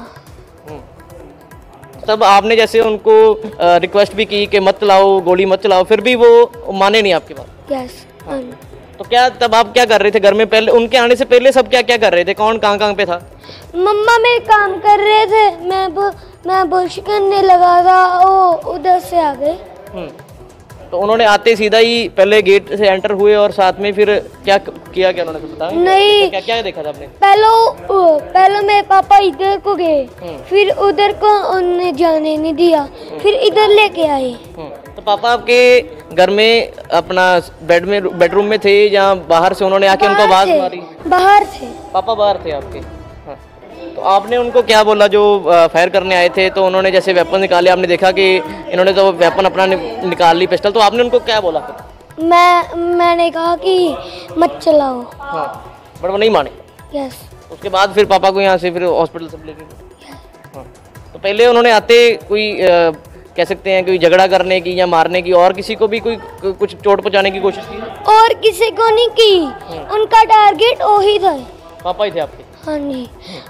[SPEAKER 4] तब आपने जैसे उनको रिक्वेस्ट भी की कि मत लाओ, गोली मत चलाओ, फिर भी वो माने नहीं आपकी बात?
[SPEAKER 5] यस।
[SPEAKER 4] तो क्या तब आप क्या कर रहे थे घर में? पहले उनके आने से पहले सब क्या क्या कर रहे थे? कौन कहाँ कहाँ पे था?
[SPEAKER 5] मम्मा मेरे काम कर रहे थे, मैं मैं बुर्श करने लगा था, वो उधर से आ गए।
[SPEAKER 4] तो उन्होंने आते सीधा ही पहले गेट से एंटर हुए और साथ में फिर क्या किया, क्या उन्होंने बताया?
[SPEAKER 5] नहीं,
[SPEAKER 4] क्या क्या देखा था आपने?
[SPEAKER 5] पहले पहले मेरे पापा इधर को गए, फिर उधर को उन्हें जाने नहीं दिया, फिर इधर लेके आए।
[SPEAKER 4] तो पापा आपके घर में अपना बेड में बेडरूम में थे या बाहर से उन्होंने आके उनको आवाज मारी?
[SPEAKER 5] बाहर थे।
[SPEAKER 4] पापा बाहर थे आपके। हाँ। तो आपने उनको क्या बोला जो फायर करने आए थे? तो उन्होंने जैसे वेपन निकाले, आपने देखा कि इन्होंने तो वेपन अपना निकाल ली, पिस्टल, तो आपने उनको क्या बोला फिर?
[SPEAKER 5] मैं मैंने कहा कि मत चलाओ।
[SPEAKER 4] हाँ, बट वो नहीं माने।
[SPEAKER 5] यस।
[SPEAKER 4] उसके बाद फिर पापा को यहाँ से फिर हॉस्पिटल सब लेके गए। हाँ। तो पहले उन्होंने आते कोई आ, कह सकते हैं कि झगड़ा करने की या मारने की, और किसी को भी कोई कुछ चोट पहुंचाने की कोशिश की?
[SPEAKER 5] और किसी को नहीं की, उनका टारगेट वही था।
[SPEAKER 4] पापा ही थे आपके?
[SPEAKER 5] हाँ जी।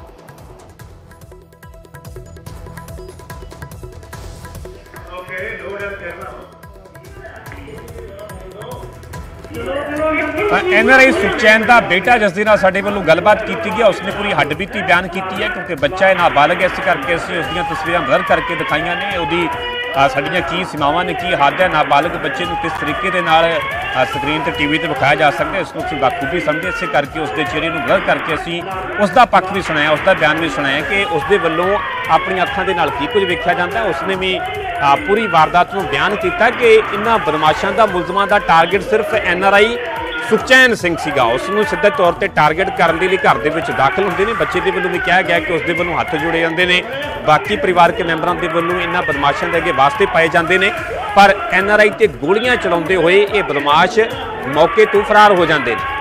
[SPEAKER 1] एन आर आई सुखचैन का बेटा जिस दिन साडे वालों गलबात की गई, उसने पूरी हड्डबीती बयान की है, क्योंकि बच्चा है नाबालग, इस करके असीं उसदियां तस्वीरां ब्लर करके दिखाईयां ने। उहदी साडियां की सीमावां ने, की हद है, नाबालग बच्चे को किस तरीके दे नाल स्क्रीन ते टीवी ते विखाया जा सकता है, इसनूं असीं बाखूबी समझे। इस करके उसके चेहरे को ब्लर करके असीं उसका पक्ष भी सुनाया, उसका बयान भी सुनाया कि उसके वालों अपनी अखां दे नाल की कुछ वेखिया जाता है। उसने भी पूरी वारदात को बयान किया कि इन्हां बदमाशां दा, मुलजमां दा टारगेट सिर्फ N R I Sukhchain Singh सीगा। उसनूं सीधे तौर पर टारगेट करने लिए घर दे विच दाखिल होंदे ने। बच्चे के वलों भी कहा गया कि उसके वलों हत्थ जुड़े जाते हैं, बाकी परिवार के मैंबरों के वलों इन्हां बदमाशां दे अगे वास्ते पाए जाते हैं, पर एन आर आई ते गोलियां चलाते हुए ये बदमाश मौके तो फरार हो जाते हैं।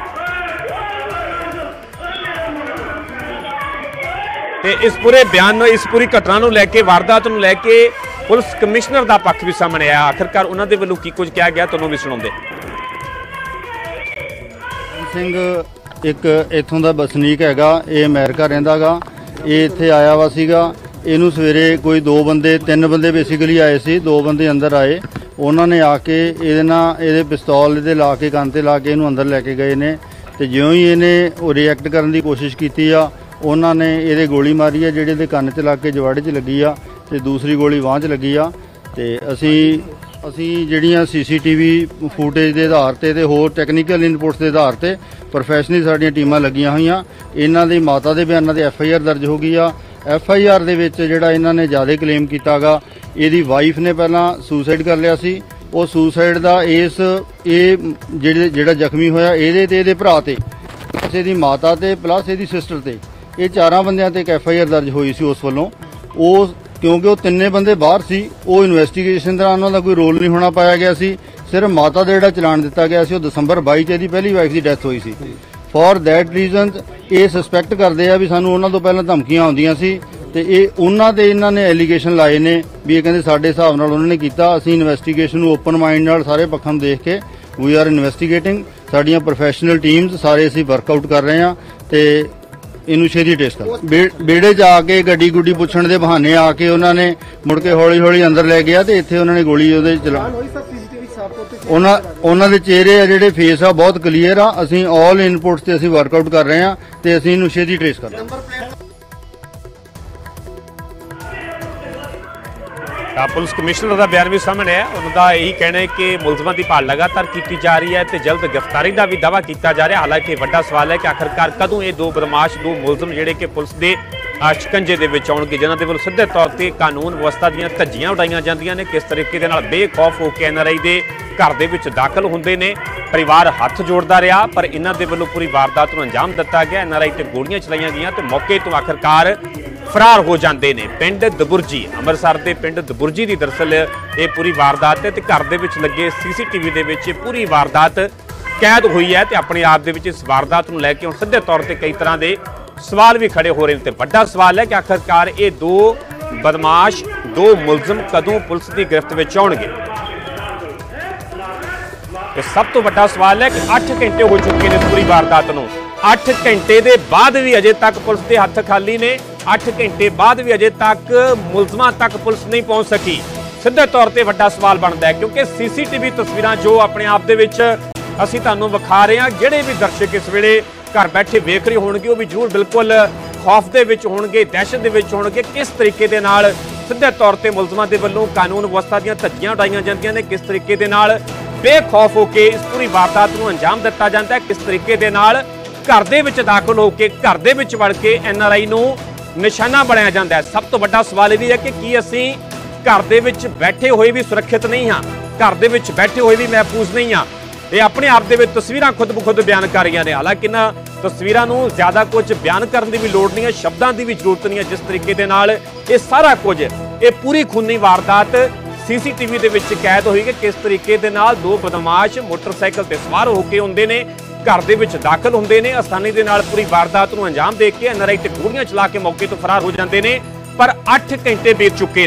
[SPEAKER 1] ते इस पूरे बयान, इस पूरी घटना को लैके, वारदात को लैके पुलिस कमिश्नर का पक्ष भी सामने आया। आखिरकार उन्होंने वलों की कुछ कहा गया, तुहानूं भी सुणाउंदे।
[SPEAKER 6] ਸਿੰਘ एक इत्थों का बसनीक हैगा, ये अमेरिका रहिंदा गा, ये इत्थे आया वा सीगा। इनू सवेरे कोई दो बंदे, तीन बंदे बेसिकली आए सी, दो बंदे अंदर आए, उन्होंने आके ये ना ये पिस्तौल ये ला के कान ते ला के इनू अंदर लैके गए ने। तो ज्यों ही इन्हें रिएक्ट करने की कोशिश की आ, उन्होंने ये गोली मारी है, जिहड़े दे कान ते ला के जवाड़े च लगी आ, ते दूसरी गोली बांह च लगी आ। ते असी ਅਸੀਂ ਜਿਹੜੀਆਂ ਸੀਸੀਟੀਵੀ ਫੁਟੇਜ ਦੇ ਆਧਾਰ ਤੇ ਤੇ ਹੋਰ ਟੈਕਨੀਕਲ ਇਨਪੁਟਸ ਦੇ ਆਧਾਰ ਤੇ ਪ੍ਰੋਫੈਸ਼ਨਲ ਸਾਡੀਆਂ ਟੀਮਾਂ ਲੱਗੀਆਂ ਹੋਈਆਂ। ਇਹਨਾਂ ਦੀ ਮਾਤਾ ਦੇ ਬਿਆਨਾਂ ਤੇ ਐਫ ਆਈ ਆਰ ਦਰਜ ਹੋ ਗਈ ਆ। ਐਫ ਆਈ ਆਰ ਦੇ ਵਿੱਚ ਜਿਹੜਾ ਇਹਨਾਂ ਨੇ ਜ਼ਿਆਦਾ ਕਲੇਮ ਕੀਤਾਗਾ, ਇਹਦੀ ਵਾਈਫ ਨੇ ਪਹਿਲਾਂ ਸੁਸਾਈਡ ਕਰ ਲਿਆ ਸੀ। ਉਹ ਸੁਸਾਈਡ ਦਾ ਇਸ ਇਹ ਜਿਹੜੇ ਜਿਹੜਾ ਜ਼ਖਮੀ ਹੋਇਆ ਇਹਦੇ ਤੇ ਇਹਦੇ ਭਰਾ ਤੇ, ਕਿਸੇ ਦੀ ਮਾਤਾ ਤੇ ਪਲੱਸ ਇਹਦੀ ਸਿਸਟਰ ਤੇ, ਇਹ ਚਾਰਾਂ ਬੰਦਿਆਂ ਤੇ ਇੱਕ ਐਫ ਆਈ ਆਰ ਦਰਜ ਹੋਈ ਸੀ ਉਸ ਵੱਲੋਂ। ਉਹ क्योंकि वो तिन्ने बंदे बाहर सी, वो इन्वेस्टिगेशन दौरान उन्होंने कोई रोल नहीं होना पाया गया सी। सिर्फ माता का जिहड़ा चलान दिता गया सी, दसंबर बाई च पहली वाइफ की डेथ हुई सी। फॉर दैट रीजन ये सस्पैक्ट करते हैं भी सानू उन्होंने तो पहले धमकियां आउंदियां सी, ते ये उन्होंने इन्होंने एलीगेशन लाए ने भी ये कहते साडे हिसाब नाल उन्होंने कीता। असीं इन्वेस्टिगेशन ओपन माइंड नाल सारे पक्षां नूं देख के वी आर इन्वेस्टिगेटिंग, साडियां प्रोफैशनल टीम्स सारे असीं वर्कआउट कर रहे हैं ते ਇਹਨੂੰ ਛੇਤੀ ਟੈਸਟ ਕਰ। ਬੇੜੇ 'ਚ ਆ ਕੇ ਗੱਡੀ ਗੁੱਡੀ ਪੁੱਛਣ ਦੇ ਬਹਾਨੇ ਆ ਕੇ ਉਹਨਾਂ ਨੇ ਮੁੜ ਕੇ ਹੌਲੀ ਹੌਲੀ ਅੰਦਰ ਲੈ ਗਿਆ ਤੇ ਇੱਥੇ ਉਹਨਾਂ ਨੇ ਗੋਲੀ ਉਹਦੇ ਚਲਾ। ਉਹਨਾਂ ਉਹਨਾਂ ਦੇ ਚਿਹਰੇ ਆ ਜਿਹੜੇ ਫੇਸ ਆ ਬਹੁਤ ਕਲੀਅਰ ਆ। ਅਸੀਂ ਆਲ ਇਨਪੁਟਸ ਤੇ ਅਸੀਂ ਵਰਕਆਊਟ ਕਰ ਰਹੇ ਹਾਂ ਤੇ ਅਸੀਂ ਇਹਨੂੰ ਛੇਤੀ ਟ੍ਰੇਸ ਕਰ ਰਹੇ ਹਾਂ।
[SPEAKER 1] पुलिस कमिश्नर का बयान भी सामने है। उनका यही कहना है कि मुलजमान की भाल लगातार की जा रही है तो जल्द गिरफ्तारी का भी दावा किया जा रहा है। हालांकि बड़ा सवाल है कि आखिरकार कदों ये दो बदमाश, दो मुलजम जिहड़े कि पुलिस के शिकंजे दे विच आउणगे, जिन्हां दे वल्लों सिद्धे तौर पर कानून व्यवस्था दीआं धज्जियां उड़ाईआं जांदियां ने, किस तरीके दे नाल बेखौफ होकर एन आर आई दे घर दे विच दाखिल हुंदे ने। परिवार हत्थ जोड़दा रहा, पर इन्हां दे वल्लों पूरी वारदात नूं अंजाम दिता गया। एन आर आई ते गोलियां चलाईआं गईआं ते मौके तो आखिरकार फरार हो जाते हैं। पिंड दबुरजी, अमृतसर के पिंड दबुरजी की दरअसल ये पूरी वारदात है, तो घर के लगे सी सी टी वी के पूरी वारदात कैद हुई है। तो अपने आप के इस वारदात को लैके हम सीधे तौर पर कई तरह के सवाल भी खड़े हो रहे हैं। तो बड़ा सवाल है कि आखिरकार ये दो बदमाश, दो मुलजम कदों पुलिस की गिरफ्त में आउणगे। तो सब तो बड़ा सवाल है कि अठ घंटे हो चुके हैं पूरी वारदात को, अठ घंटे के बाद भी अजे तक पुलिस के हत्थ खाली ने। अठ घंटे बाद भी अजे तक मुलजमां तक पुलिस नहीं पहुंच सकी। सीधे तौर पर बड़ा सवाल बनता है, क्योंकि सी सी टी वी तस्वीरां जो अपने आप दे विच असीं तुहानूं विखा रहे हैं, जिहड़े भी दर्शक इस वेले घर बैठे वेख रहे होणगे वो भी जरूर बिल्कुल खौफ दे विच होणगे, दहशत दे विच होणगे। किस तरीके दे नाल सीधे तौर पर मुलजमां दे वल्लों कानून व्यवस्था दीआं धज्जियां उड़ाईआं जांदियां ने, किस तरीके दे नाल बेखौफ होकर इस पूरी वारदात नूं अंजाम दिता जाता है, किस तरीके दे नाल घर दे विच दाखिल होकर घर दे विच वड़ के एन आर आई नूं निशाना बनाया जाता है। सब तो बड़ा सवाल यह भी है कि की असीं घर दे विच बैठे हुए भी सुरक्षित नहीं हाँ, घर दे विच बैठे हुए भी महफूज नहीं हाँ। ये अपने आप दे विच तस्वीरां खुद ब खुद बयान कर रही ने। हालांकि इन्हां तस्वीरां नूं ज़्यादा कुछ बयान करने की भी लोड़ नहीं है, शब्दों की भी जरूरत नहीं है। जिस तरीके दे नाल ये सारा कुछ ये पूरी खूनी वारदात सी सी टी वी दे विच कैद हुई कि किस तरीके दे नाल दो बदमाश मोटरसाइकिल ते सवार होकर आउंदे ने, घर दे विच दाखिल हुंदे ने, आसानी दे नाल पूरी वारदात नूं अंजाम दे के एन आर आई ते गोलियां चला के मौके तो फरार हो जाते हैं। पर अठ घंटे बीत चुके ने,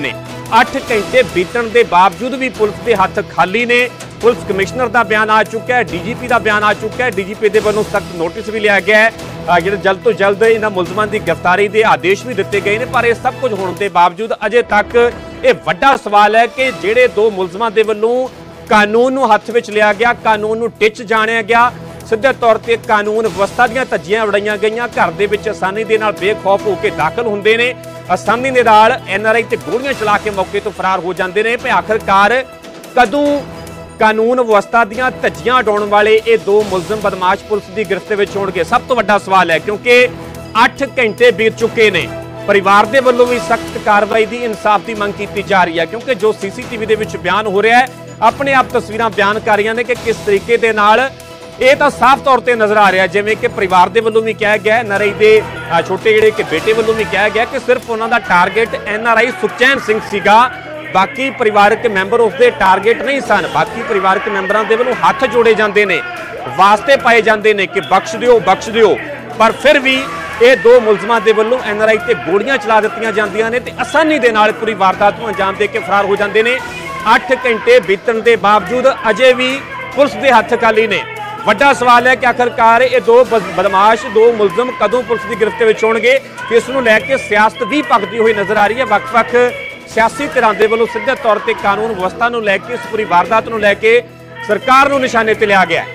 [SPEAKER 1] ਅੱਠ ਘੰਟੇ ਬੀਤਣ ਦੇ ਬਾਵਜੂਦ ਵੀ ਪੁਲਿਸ ਦੇ ਹੱਥ ਖਾਲੀ ਨੇ। ਪੁਲਿਸ ਕਮਿਸ਼ਨਰ ਦਾ ਬਿਆਨ ਆ ਚੁੱਕਾ ਹੈ, ਡੀਜੀਪੀ ਦਾ ਬਿਆਨ ਆ ਚੁੱਕਾ ਹੈ, ਡੀਜੀਪੀ ਦੇ ਵੱਲੋਂ ਸਖਤ ਨੋਟਿਸ ਵੀ ਲਿਆ ਗਿਆ ਹੈ, ਜਿਹੜੇ ਜਲਦ ਤੋਂ ਜਲਦ ਇਹਨਾਂ ਮੁਲਜ਼ਮਾਂ ਦੀ ਗ੍ਰਿਫਤਾਰੀ ਦੇ ਆਦੇਸ਼ ਵੀ ਦਿੱਤੇ ਗਏ ਨੇ। ਪਰ ਇਹ ਸਭ ਕੁਝ ਹੋਣ ਦੇ ਬਾਵਜੂਦ ਅਜੇ ਤੱਕ ਇਹ ਵੱਡਾ ਸਵਾਲ ਹੈ ਕਿ ਜਿਹੜੇ ਦੋ ਮੁਲਜ਼ਮਾਂ ਦੇ ਵੱਲੋਂ ਕਾਨੂੰਨ ਨੂੰ ਹੱਥ ਵਿੱਚ ਲਿਆ ਗਿਆ, ਕਾਨੂੰਨ ਨੂੰ ਟਿੱਚ ਜਾਣਿਆ ਗਿਆ, ਸਿੱਧੇ ਤੌਰ ਤੇ ਕਾਨੂੰਨ ਵਿਵਸਥਾ ਦੀਆਂ ਧੱਜੀਆਂ ਉਡਾਈਆਂ ਗਈਆਂ, ਘਰ ਦੇ ਵਿੱਚ ਆਸਾਨੀ ਦੇ ਨਾਲ ਬੇਖੌਫ ਹੋ ਕੇ ਦਾਖਲ ਹੁੰਦੇ ਨੇ, ਆਸਾਨੀ ਦੇ ਨਾਲ ਐਨ ਆਰ ਆਈ ਤੇ ਗੋਲੀਆਂ ਚਲਾ ਕੇ ਮੌਕੇ ਤੋਂ ਫਰਾਰ ਹੋ ਜਾਂਦੇ ਨੇ। ਭਈ ਆਖਰਕਾਰ ਕਦੋਂ ਕਾਨੂੰਨ ਵਿਵਸਥਾ ਦੀਆਂ ਧੱਜੀਆਂ ਉਡਾਉਣ ਵਾਲੇ ਇਹ ਦੋ ਮੁਲਜ਼ਮ ਬਦਮਾਸ਼ ਪੁਲਿਸ ਦੀ ਗ੍ਰਿਫਤ ਵਿੱਚ ਹੋਣਗੇ, ਸਭ ਤੋਂ ਵੱਡਾ ਸਵਾਲ ਹੈ। ਕਿਉਂਕਿ ਅੱਠ ਘੰਟੇ ਬੀਤ ਚੁੱਕੇ ਨੇ, ਪਰਿਵਾਰ ਦੇ ਵੱਲੋਂ ਵੀ ਸਖਤ ਕਾਰਵਾਈ ਦੀ, ਇਨਸਾਫ ਦੀ ਮੰਗ ਕੀਤੀ ਜਾ ਰਹੀ ਹੈ। ਕਿਉਂਕਿ ਜੋ ਸੀਸੀਟੀਵੀ ਦੇ ਵਿੱਚ ਬਿਆਨ ਹੋ ਰਿਹਾ ਹੈ, ਆਪਣੇ ਆਪ ਤਸਵੀਰਾਂ ਬਿਆਨ ਕਰ ਰਹੀਆਂ ਨੇ ਕਿ ਕਿਸ ਤਰੀਕੇ ਦੇ ਨਾਲ ਇਹ ਤਾਂ ਸਾਫ਼ ਤੌਰ ਤੇ ਨਜ਼ਰ ਆ ਰਿਹਾ, ਜਿਵੇਂ ਕਿ ਪਰਿਵਾਰ ਦੇ ਵੱਲੋਂ ਵੀ ਕਿਹਾ ਗਿਆ, ਐਨ ਆਰ ਆਈ ਦੇ ਛੋਟੇ ਜਿਹੜੇ ਕਿ ਬੇਟੇ ਵੱਲੋਂ ਵੀ ਕਿਹਾ ਗਿਆ ਕਿ ਸਿਰਫ ਉਹਨਾਂ ਦਾ target N R I Sukhchain Singh ਸੀਗਾ, ਬਾਕੀ ਪਰਿਵਾਰਕ ਮੈਂਬਰ ਉਸਦੇ ਟਾਰਗੇਟ ਨਹੀਂ ਸਨ। ਬਾਕੀ ਪਰਿਵਾਰਕ ਮੈਂਬਰਾਂ ਦੇ ਵੱਲੋਂ ਹੱਥ ਜੋੜੇ ਜਾਂਦੇ ਨੇ, ਵਾਸਤੇ ਪਾਏ ਜਾਂਦੇ ਨੇ ਕਿ ਬਖਸ਼ ਦਿਓ ਬਖਸ਼ ਦਿਓ, ਪਰ ਫਿਰ ਵੀ ਇਹ ਦੋ ਮੁਲਜ਼ਮਾਂ ਦੇ ਵੱਲੋਂ ਐਨ ਆਰ ਆਈ ਤੇ ਗੋਲੀਆਂ ਚਲਾ ਦਿੱਤੀਆਂ ਜਾਂਦੀਆਂ ਨੇ ਤੇ ਆਸਾਨੀ ਦੇ ਨਾਲ ਪੂਰੀ ਵਾਰਦਾਤ ਨੂੰ ਅੰਜਾਮ ਦੇ ਕੇ ਫਰਾਰ ਹੋ ਜਾਂਦੇ ਨੇ। ਅੱਠ ਘੰਟੇ ਬੀਤਣ ਦੇ ਬਾਵਜੂਦ ਅਜੇ ਵੀ ਪੁਲਿਸ ਦੇ ਹੱਥ ਖਾਲੀ ਨੇ। ਵੱਡਾ ਸਵਾਲ ਹੈ ਕਿ ਆਖਰਕਾਰ ਇਹ ਦੋ ਬਦਮਾਸ਼, ਦੋ ਮੁਲਜ਼ਮ ਕਦੋਂ ਪੁਲਿਸ ਦੀ ਗ੍ਰਿਫਤ ਵਿੱਚ ਹੋਣਗੇ। ਇਸ ਨੂੰ ਲੈ ਕੇ ਸਿਆਸਤ ਵੀ ਭਖਦੀ ਹੋਈ ਨਜ਼ਰ ਆ ਰਹੀ ਹੈ। ਵੱਖ-ਵੱਖ ਸਿਆਸੀ ਧਿਰਾਂ ਦੇ ਵੱਲੋਂ ਸਿੱਧੇ ਤੌਰ ਤੇ ਕਾਨੂੰਨ ਵਿਵਸਥਾ ਨੂੰ ਲੈ ਕੇ, ਇਸ ਪੂਰੀ ਵਾਰਦਾਤ ਨੂੰ ਲੈ ਕੇ ਸਰਕਾਰ ਨੂੰ ਨਿਸ਼ਾਨੇ ਤੇ ਲਿਆ ਗਿਆ ਹੈ।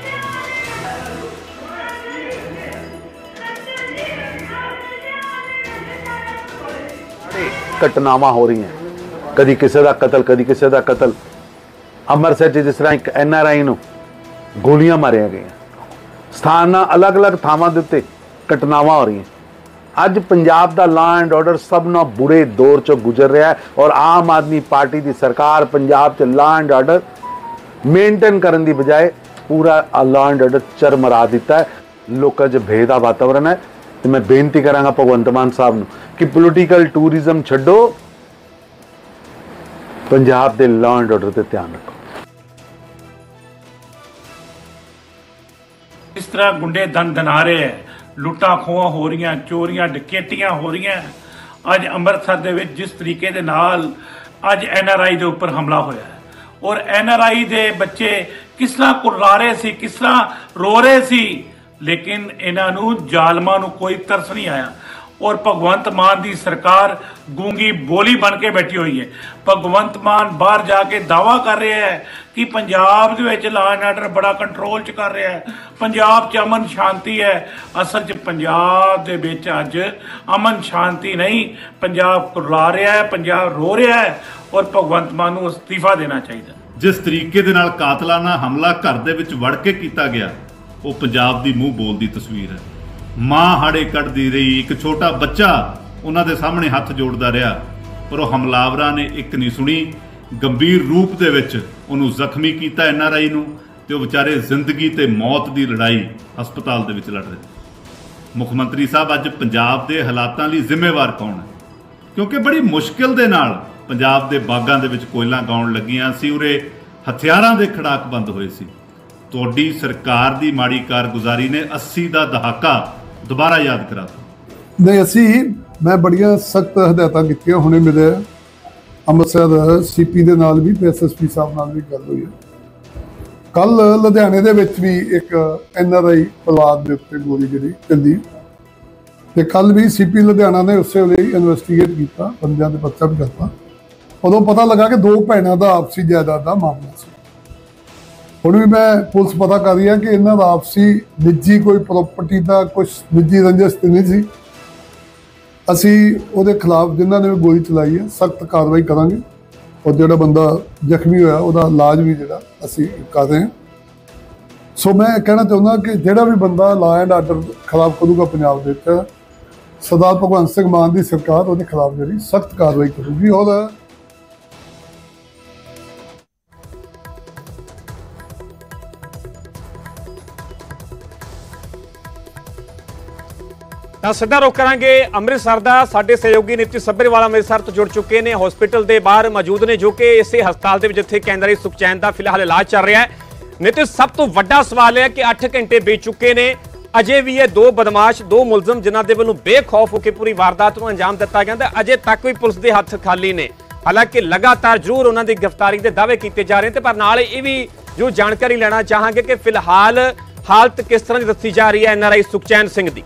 [SPEAKER 7] ਘਟਨਾਵਾਂ ਹੋ ਰਹੀਆਂ, ਕਦੀ ਕਿਸੇ ਦਾ ਕਤਲ, ਕਦੀ ਕਿਸੇ ਦਾ ਕਤਲ। ਅੰਮ੍ਰਿਤਸਰ 'ਚ ਜਿਸ ਤਰ੍ਹਾਂ ਇੱਕ ਐਨ ਆਰ ਆਈ ਨੂੰ ਗੋਲੀਆਂ ਮਾਰੀਆਂ ਗਈਆਂ, ਸਥਾਨਾਂ ਅਲੱਗ-ਅਲੱਗ ਥਾਵਾਂ ਦੇ ਉੱਤੇ ਘਟਨਾਵਾਂ ਹੋ ਰਹੀਆਂ। ਅੱਜ ਪੰਜਾਬ ਦਾ ਲਾ ਐਂਡ ਆਰਡਰ ਸਭ ਨਾਲੋਂ ਬੁਰੇ ਦੌਰ 'ਚੋਂ ਗੁਜ਼ਰ ਰਿਹਾ ਹੈ ਔਰ ਆਮ ਆਦਮੀ ਪਾਰਟੀ ਦੀ ਸਰਕਾਰ ਪੰਜਾਬ 'ਚ ਲਾ ਐਂਡ ਆਰਡਰ ਮੇਨਟੇਨ ਕਰਨ ਦੀ ਬਜਾਏ ਪੂਰਾ ਲਾ ਐਂਡ ਆਰਡਰ ਚਰਮਰਾ ਦਿੱਤਾ ਹੈ। ਲੋਕਾਂ 'ਚ ਭੇਦ ਦਾ ਵਾਤਾਵਰਨ ਹੈ ਤੇ ਮੈਂ ਬੇਨਤੀ ਕਰਾਂਗਾ ਭਗਵੰਤ ਮਾਨ ਸਾਹਿਬ ਨੂੰ ਕਿ ਪੋਲੀਟੀਕਲ ਟੂਰਿਜ਼ਮ ਛੱਡੋ, ਪੰਜਾਬ ਦੇ ਲਾ ਐਂਡ ਆਰਡਰ ਤੇ ਧਿਆਨ ਰੱਖੋ।
[SPEAKER 8] ਇਸ ਤਰ੍ਹਾਂ ਗੁੰਡੇ ਦਨ ਦਨਾ ਰਹੇ ਹੈ, ਲੁੱਟਾਂ ਖੋਹਾਂ ਹੋ ਰਹੀਆਂ, ਚੋਰੀਆਂ ਡਕੈਤੀਆਂ ਹੋ ਰਹੀਆਂ। ਅੱਜ ਅੰਮ੍ਰਿਤਸਰ ਦੇ ਵਿੱਚ ਜਿਸ ਤਰੀਕੇ ਦੇ ਨਾਲ ਅੱਜ ਐਨ ਆਰ ਆਈ ਦੇ ਉੱਪਰ ਹਮਲਾ ਹੋਇਆ ਔਰ ਐਨ ਆਰ ਆਈ ਦੇ ਬੱਚੇ ਕਿਸ ਤਰ੍ਹਾਂ ਕੁਰਲਾ ਰਹੇ ਸੀ, ਕਿਸ ਤਰ੍ਹਾਂ ਰੋ ਰਹੇ ਸੀ, ਲੇਕਿਨ ਇਹਨਾਂ ਨੂੰ ਜ਼ਾਲਮਾਂ ਨੂੰ ਕੋਈ ਤਰਸ ਨਹੀਂ ਆਇਆ ਔਰ ਭਗਵੰਤ ਮਾਨ ਦੀ ਸਰਕਾਰ ਗੂੰਗੀ ਬੋਲੀ ਬਣ ਕੇ ਬੈਠੀ ਹੋਈ ਹੈ। ਭਗਵੰਤ ਮਾਨ ਬਾਹਰ ਜਾ ਕੇ ਦਾਅਵਾ ਕਰ ਰਿਹਾ ਹੈ ਕਿ ਪੰਜਾਬ ਦੇ ਵਿੱਚ ਲਾ ਐਂਡ ਆਰਡਰ ਬੜਾ ਕੰਟਰੋਲ 'ਚ ਕਰ ਰਿਹਾ ਹੈ, ਪੰਜਾਬ 'ਚ ਅਮਨ ਸ਼ਾਂਤੀ ਹੈ। ਅਸਲ 'ਚ ਪੰਜਾਬ ਦੇ ਵਿੱਚ ਅੱਜ ਅਮਨ ਸ਼ਾਂਤੀ ਨਹੀਂ, ਪੰਜਾਬ ਕੁਰਲਾ ਰਿਹਾ ਹੈ, ਪੰਜਾਬ ਰੋ ਰਿਹਾ ਹੈ ਔਰ ਭਗਵੰਤ ਮਾਨ ਨੂੰ ਅਸਤੀਫਾ ਦੇਣਾ ਚਾਹੀਦਾ।
[SPEAKER 9] ਜਿਸ ਤਰੀਕੇ ਦੇ ਨਾਲ ਕਾਤਲਾਨਾ ਹਮਲਾ ਘਰ ਦੇ ਵਿੱਚ ਵੜ ਕੇ ਕੀਤਾ ਗਿਆ, ਉਹ ਪੰਜਾਬ ਦੀ ਮੂੰਹ ਬੋਲਦੀ ਤਸਵੀਰ ਹੈ। ਮਾਂ ਹਾੜੇ ਕੱਢਦੀ ਰਹੀ, ਇੱਕ ਛੋਟਾ ਬੱਚਾ ਉਹਨਾਂ ਦੇ ਸਾਹਮਣੇ ਹੱਥ ਜੋੜਦਾ ਰਿਹਾ ਪਰ ਉਹ ਹਮਲਾਵਰਾਂ ਨੇ ਇੱਕ ਨਹੀਂ ਸੁਣੀ, ਗੰਭੀਰ ਰੂਪ ਦੇ ਵਿੱਚ ਉਹਨੂੰ ਜ਼ਖਮੀ ਕੀਤਾ ਐਨ ਆਰ ਆਈ ਨੂੰ, ਤੇ ਉਹ ਵਿਚਾਰੇ ਜ਼ਿੰਦਗੀ ਤੇ ਮੌਤ ਦੀ ਲੜਾਈ ਹਸਪਤਾਲ ਦੇ ਵਿੱਚ ਲੜ ਰਹੇ। ਮੁੱਖ ਮੰਤਰੀ ਸਾਹਿਬ, ਅੱਜ ਪੰਜਾਬ ਦੇ ਹਾਲਾਤਾਂ ਲਈ ਜ਼ਿੰਮੇਵਾਰ ਕੌਣ ਹੈ? ਕਿਉਂਕਿ ਬੜੀ ਮੁਸ਼ਕਿਲ ਦੇ ਨਾਲ ਪੰਜਾਬ ਦੇ ਬਾਗਾਂ ਦੇ ਵਿੱਚ ਕੋਇਲਾਂ ਗਾਉਣ ਲੱਗੀਆਂ ਸੀ, ਉਰੇ ਹਥਿਆਰਾਂ ਦੇ ਖੜਾਕ ਬੰਦ ਹੋਏ ਸੀ। ਤੁਹਾਡੀ ਸਰਕਾਰ ਦੀ ਮਾੜੀ ਕਾਰਗੁਜ਼ਾਰੀ ਨੇ ਅੱਸੀ ਦਾ ਦਹਾਕਾ ਦੁਬਾਰਾ ਯਾਦ ਕਰਾ ਦਿੱਤਾ।
[SPEAKER 10] ਨਹੀਂ, ਅਸੀਂ ਮੈਂ ਬੜੀਆਂ ਸਖਤ ਹਦਾਇਤਾਂ ਕੀਤੀਆਂ। ਹੁਣੇ ਮੇਰੇ ਅੰਮ੍ਰਿਤਸਰ ਸੀ ਪੀ ਦੇ ਨਾਲ ਵੀ, ਐਸ ਐਸ ਪੀ ਸਾਹਿਬ ਨਾਲ ਵੀ ਗੱਲ ਹੋਈ ਹੈ। ਕੱਲ ਲੁਧਿਆਣੇ ਦੇ ਵਿੱਚ ਵੀ ਇੱਕ ਐਨ ਆਰ ਆਈ ਔਲਾਦ ਦੇ ਉੱਤੇ ਗੋਲੀ ਜਿਹੜੀ ਚੱਲੀ, ਤੇ ਕੱਲ ਵੀ ਸੀ ਪੀ ਲੁਧਿਆਣਾ ਨੇ ਉਸੇ ਵੇਲੇ ਇਨਵੈਸਟੀਗੇਟ ਕੀਤਾ, ਬੰਦਿਆਂ ਦੇ ਪਰਚਾ ਵੀ ਕਰਤਾ। ਉਦੋਂ ਪਤਾ ਲੱਗਾ ਕਿ ਦੋ ਭੈਣਾਂ ਦਾ ਆਪਸੀ ਜਾਇਦਾਦ ਦਾ ਮਾਮਲਾ ਸੀ। ਹੁਣ ਵੀ ਮੈਂ ਪੁਲਿਸ ਪਤਾ ਕਰ ਰਹੀ ਹੈ ਕਿ ਇਹਨਾਂ ਦਾ ਆਪਸੀ ਨਿੱਜੀ ਕੋਈ ਪ੍ਰਾਪਰਟੀ ਦਾ ਕੁਝ ਨਿੱਜੀ ਰੰਜਿਸ਼ ਤੇ ਨਹੀਂ ਸੀ। ਅਸੀਂ ਉਹਦੇ ਖਿਲਾਫ ਜਿਨ੍ਹਾਂ ਨੇ ਵੀ ਗੋਲੀ ਚਲਾਈ ਹੈ ਸਖਤ ਕਾਰਵਾਈ ਕਰਾਂਗੇ ਔਰ ਜਿਹੜਾ ਬੰਦਾ ਜ਼ਖਮੀ ਹੋਇਆ ਉਹਦਾ ਇਲਾਜ ਵੀ ਜਿਹੜਾ ਅਸੀਂ ਕਰ ਰਹੇ ਹਾਂ। ਸੋ ਮੈਂ ਕਹਿਣਾ ਚਾਹੁੰਦਾ ਕਿ ਜਿਹੜਾ ਵੀ ਬੰਦਾ ਲਾ ਐਂਡ ਆਰਡਰ ਖਿਲਾਫ ਕਰੂਗਾ ਪੰਜਾਬ ਦੇ ਵਿੱਚ, ਸਰਦਾਰ ਭਗਵੰਤ ਸਿੰਘ ਮਾਨ ਦੀ ਸਰਕਾਰ ਉਹਦੇ ਖਿਲਾਫ ਜਿਹੜੀ ਸਖਤ ਕਾਰਵਾਈ ਕਰੂਗੀ। ਔਰ
[SPEAKER 1] ਤਾਂ ਸਿੱਧਾ ਰੁਖ ਕਰਾਂਗੇ ਅੰਮ੍ਰਿਤਸਰ ਦਾ। ਸਾਡੇ ਸਹਿਯੋਗੀ ਨਿਤਿਨ ਸੱਭਰਵਾਲ ਅੰਮ੍ਰਿਤਸਰ ਤੋਂ ਜੁੜ ਚੁੱਕੇ ਨੇ, ਹਸਪੀਟਲ ਦੇ ਬਾਹਰ ਮੌਜੂਦ ਨੇ, ਜੋ ਕਿ ਇਸੇ ਹਸਪਤਾਲ ਦੇ ਵਿੱਚ ਜਿੱਥੇ ਕੇਂਦਰੀ ਸੁਖਚੈਨ ਦਾ ਫਿਲਹਾਲ ਇਲਾਜ ਚੱਲ ਰਿਹਾ ਹੈ। ਨਿਤਿਨ, ਸਭ ਤੋਂ ਵੱਡਾ ਸਵਾਲ ਹੈ ਕਿ ਅੱਠ ਘੰਟੇ ਬੀਤ ਚੁੱਕੇ ਨੇ, ਅਜੇ ਵੀ ਇਹ ਦੋ ਬਦਮਾਸ਼, ਦੋ ਮੁਲਜ਼ਮ ਜਿਨ੍ਹਾਂ ਦੇ ਵੱਲੋਂ ਬੇਖੌਫ ਹੋ ਕੇ ਪੂਰੀ ਵਾਰਦਾਤ ਨੂੰ ਅੰਜਾਮ ਦਿੱਤਾ ਜਾਂਦਾ, ਅਜੇ ਤੱਕ ਵੀ ਪੁਲਿਸ ਦੇ ਹੱਥ ਖਾਲੀ ਨੇ। ਹਾਲਾਂਕਿ ਲਗਾਤਾਰ ਜ਼ਰੂਰ ਉਹਨਾਂ ਦੀ ਗ੍ਰਿਫਤਾਰੀ ਦੇ ਦਾਅਵੇ ਕੀਤੇ ਜਾ ਰਹੇ ਨੇ, ਪਰ ਨਾਲ ਇਹ ਵੀ ਜੋ ਜਾਣਕਾਰੀ ਲੈਣਾ ਚਾਹਾਂਗੇ ਕਿ ਫਿਲਹਾਲ ਹਾਲਤ ਕਿਸ ਤਰ੍ਹਾਂ ਦੀ ਦੱਸੀ ਜਾ ਰਹੀ ਹੈ N R I Sukhchain Singh ਦੀ।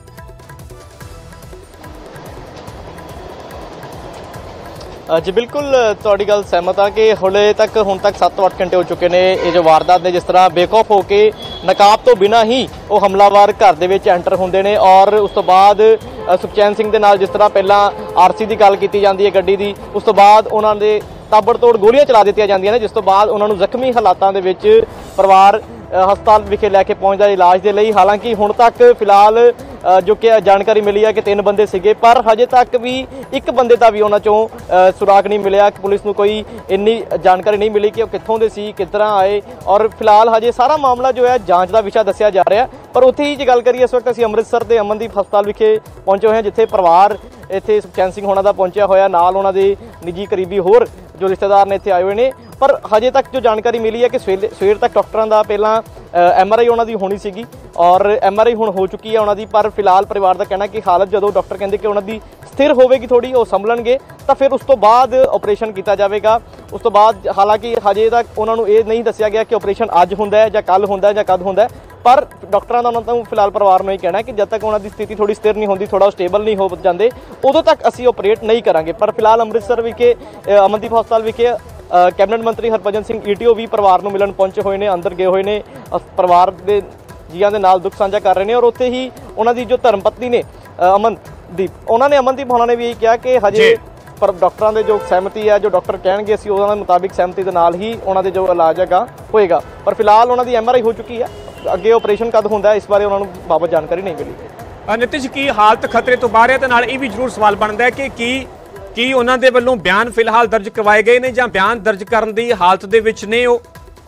[SPEAKER 4] जी बिल्कुल तुहाडी गल सहमत हाँ कि हुणे तक हुण तक सत्त तो अठ घंटे हो चुके ने ये जो वारदात ने, जिस तरह बेखौफ होके नकाब तो बिना ही वो हमलावर घर दे विच एंटर हुंदे ने और उस तो बाद सुखचैन सिंह दे नाल जिस तरह पहला आरसी की गल की जाती है गड्डी की, उस तो बाद उन्हां दे ताबड़तोड़ गोलियां चला दित्तियां जांदियां ने, जिस तो बाद उन्हां नूं जख्मी हालातां दे विच परिवार हस्पताल विखे लैके पहुंचदा इलाज के लिए। हालांकि हुण तक फिलहाल जो कि जानकारी मिली है कि तीन बंदे सीगे, पर हजे तक भी एक बंदे का भी उन्हां चों सुराग नहीं मिलिया। पुलिस नूं कोई इन्नी जानकारी नहीं मिली कि कित्थों दे सी, किस तरह आए, और फिलहाल हजे सारा मामला जो है जांच का विषय दस्सिया जा रहा है। पर उत्थे ही जे गल करिए, इस वक्त असीं अमृतसर के अमनदीप हस्पताल विखे पहुंचे हुए हैं, जिथे परिवार इत्थे सुखचैन सिंह होना दा पहुंचा होया, नाल उन्हां दे निजी करीबी होर जो रिश्तेदार ने इत्थे आए हुए ने। पर हजे तक जो जानकारी मिली है कि सवेरे सवेर तक डॉक्टरों का पहला एम आर आई उन्होंने होनी सी और एम आर आई हुण हो चुकी है उन्होंने, पर फिलहाल परिवार का कहना कि हालत जो डॉक्टर कहते कि उन्होंने स्थिर होगी थोड़ी, वो संभलणगे तो फिर उस तो बाद ऑपरेशन किया जाएगा। उस तो बाद हालांकि हजे तक उन्होंने ये नहीं दसिया गया कि ऑपरेशन अज होंदा है या कल होंदा है या कद होंदा है, पर डॉक्टरों का उन्होंने फिलहाल परिवार में यही कहना है कि जब तक उन्होंने स्थिति थोड़ी स्थिर नहीं होती, थोड़ा स्टेबल नहीं हो जाते, उदों तक असी ऑपरेट नहीं करांगे। पर फिलहाल अमृतसर विखे अमनदीप हस्पताल विखे कैबिनेट मंत्री Harbhajan Singh E T O भी परिवार को मिलन पहुंचे हुए हैं, अंदर गए हुए हैं, परिवार के जियां दे नाल दुख साझा कर रहे हैं। और उत्थे ही उन्होंने जो धर्म पत्नी ने अमनदीप उन्होंने अमनदीप उन्होंने भी यही कहा कि हजे पर डॉक्टरों के जो सहमति है, जो डॉक्टर कहेंगे असीं उन्होंने मुताबिक सहमति के नाल ही उन्होंने जो इलाज है होएगा। पर फिलहाल उन्होंने एम आर आई हो चुकी है, अगे ऑपरेशन कद होंदा है इस बारे उन्होंने बाबत जानकारी नहीं मिली।
[SPEAKER 1] नितिश की हालत खतरे तो बाहर है, तो नाल ये भी जरूर सवाल बनता है कि की की उन्हां दे वल्लों बयान फिलहाल दर्ज करवाए गए ने जां बयान दर्ज करन दी हालत दे विच ने ओ?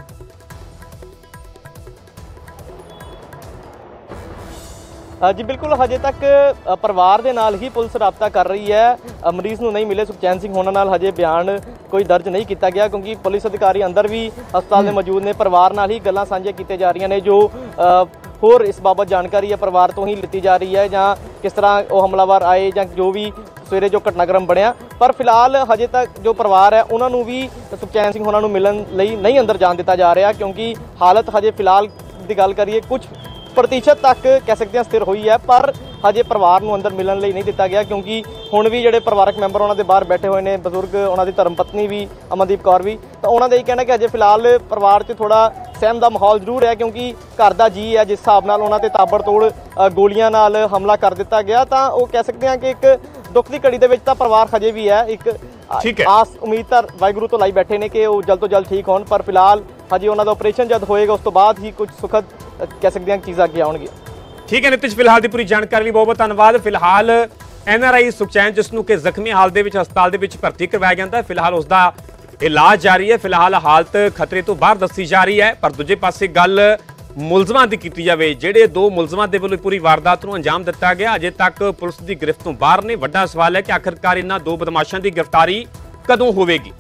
[SPEAKER 4] जी बिल्कुल, हजे तक परिवार के नाल ही पुलिस राबता कर रही है। मरीज नूं नहीं मिले सुखचैन सिंह होना नाल हजे बयान कोई दर्ज नहीं किया गया, क्योंकि पुलिस अधिकारी अंदर भी हस्पताल में मौजूद ने, परिवार नाल ही गल्लां सांझियां कीतियां जा रही ने। जो होर इस बाबत जानकारी है परिवार तो ही लीती जा रही है, जां किस तरह वो हमलावर आए जां जो भी सवेरे जो घटनाक्रम बनया। पर फिलहाल हजे तक जो परिवार है उन्होंने भी सुखचैन सिंह उन्होंने मिलन लई नहीं अंदर जान दिता जा रहा, क्योंकि हालत हजे फिलहाल की गल करिए कुछ प्रतिशत तक कह सकते हैं स्थिर हुई है, पर हजे परिवार को अंदर मिलने लिए नहीं दिता गया, क्योंकि हुण भी जोड़े परिवारक मैंबर उन्होंने बाहर बैठे हुए हैं, बजुर्ग उन्होंने धर्म पत्नी भी अमनदीप कौर भी, तो उन्होंने यही कहना कि हजे फिलहाल परिवार से थोड़ा सहम का माहौल जरूर है, क्योंकि घर का जी है जिस हिसाब नाल उन्होंने ताबड़तोड़ गोलियां नाल हमला कर दिता गया, तो वो कह सकते हैं कि एक दुख की घड़ी के परिवार हजे भी है एक आस उम्मीद तो वाहिगुरू तो लाई बैठे ने कि वो जल्द तो जल्द ठीक होण। पर फिलहाल हजे उन्होंने ऑपरेशन जब होएगा उस तो बाद ही कुछ सुखद कह सकते हैं चीज़ां अगे आउणगीਆਂ।
[SPEAKER 1] ठीक है नितिश, फिलहाल की पूरी जानकारी लिए बहुत बहुत धन्यवाद। फिलहाल एन आर आई सुखचैन जिसनों कि जख्मी हालत के हस्पताल के भर्ती करवाया जाता है, फिलहाल उसका इलाज जारी है, फिलहाल हालत खतरे तो बाहर दसी जा रही है। पर दूजे पासे गल मुलजमां की की जाए, ਜਿਹੜੇ दो मुलजमां ਦੇ ਵੱਲੋਂ पूरी वारदात ਨੂੰ अंजाम दिता गया, अजे तक पुलिस की गिरफ्त तो बाहर ने। ਵੱਡਾ सवाल है कि आखिरकार इन्हां दो बदमाशां की गिरफ्तारी कदों होवेगी।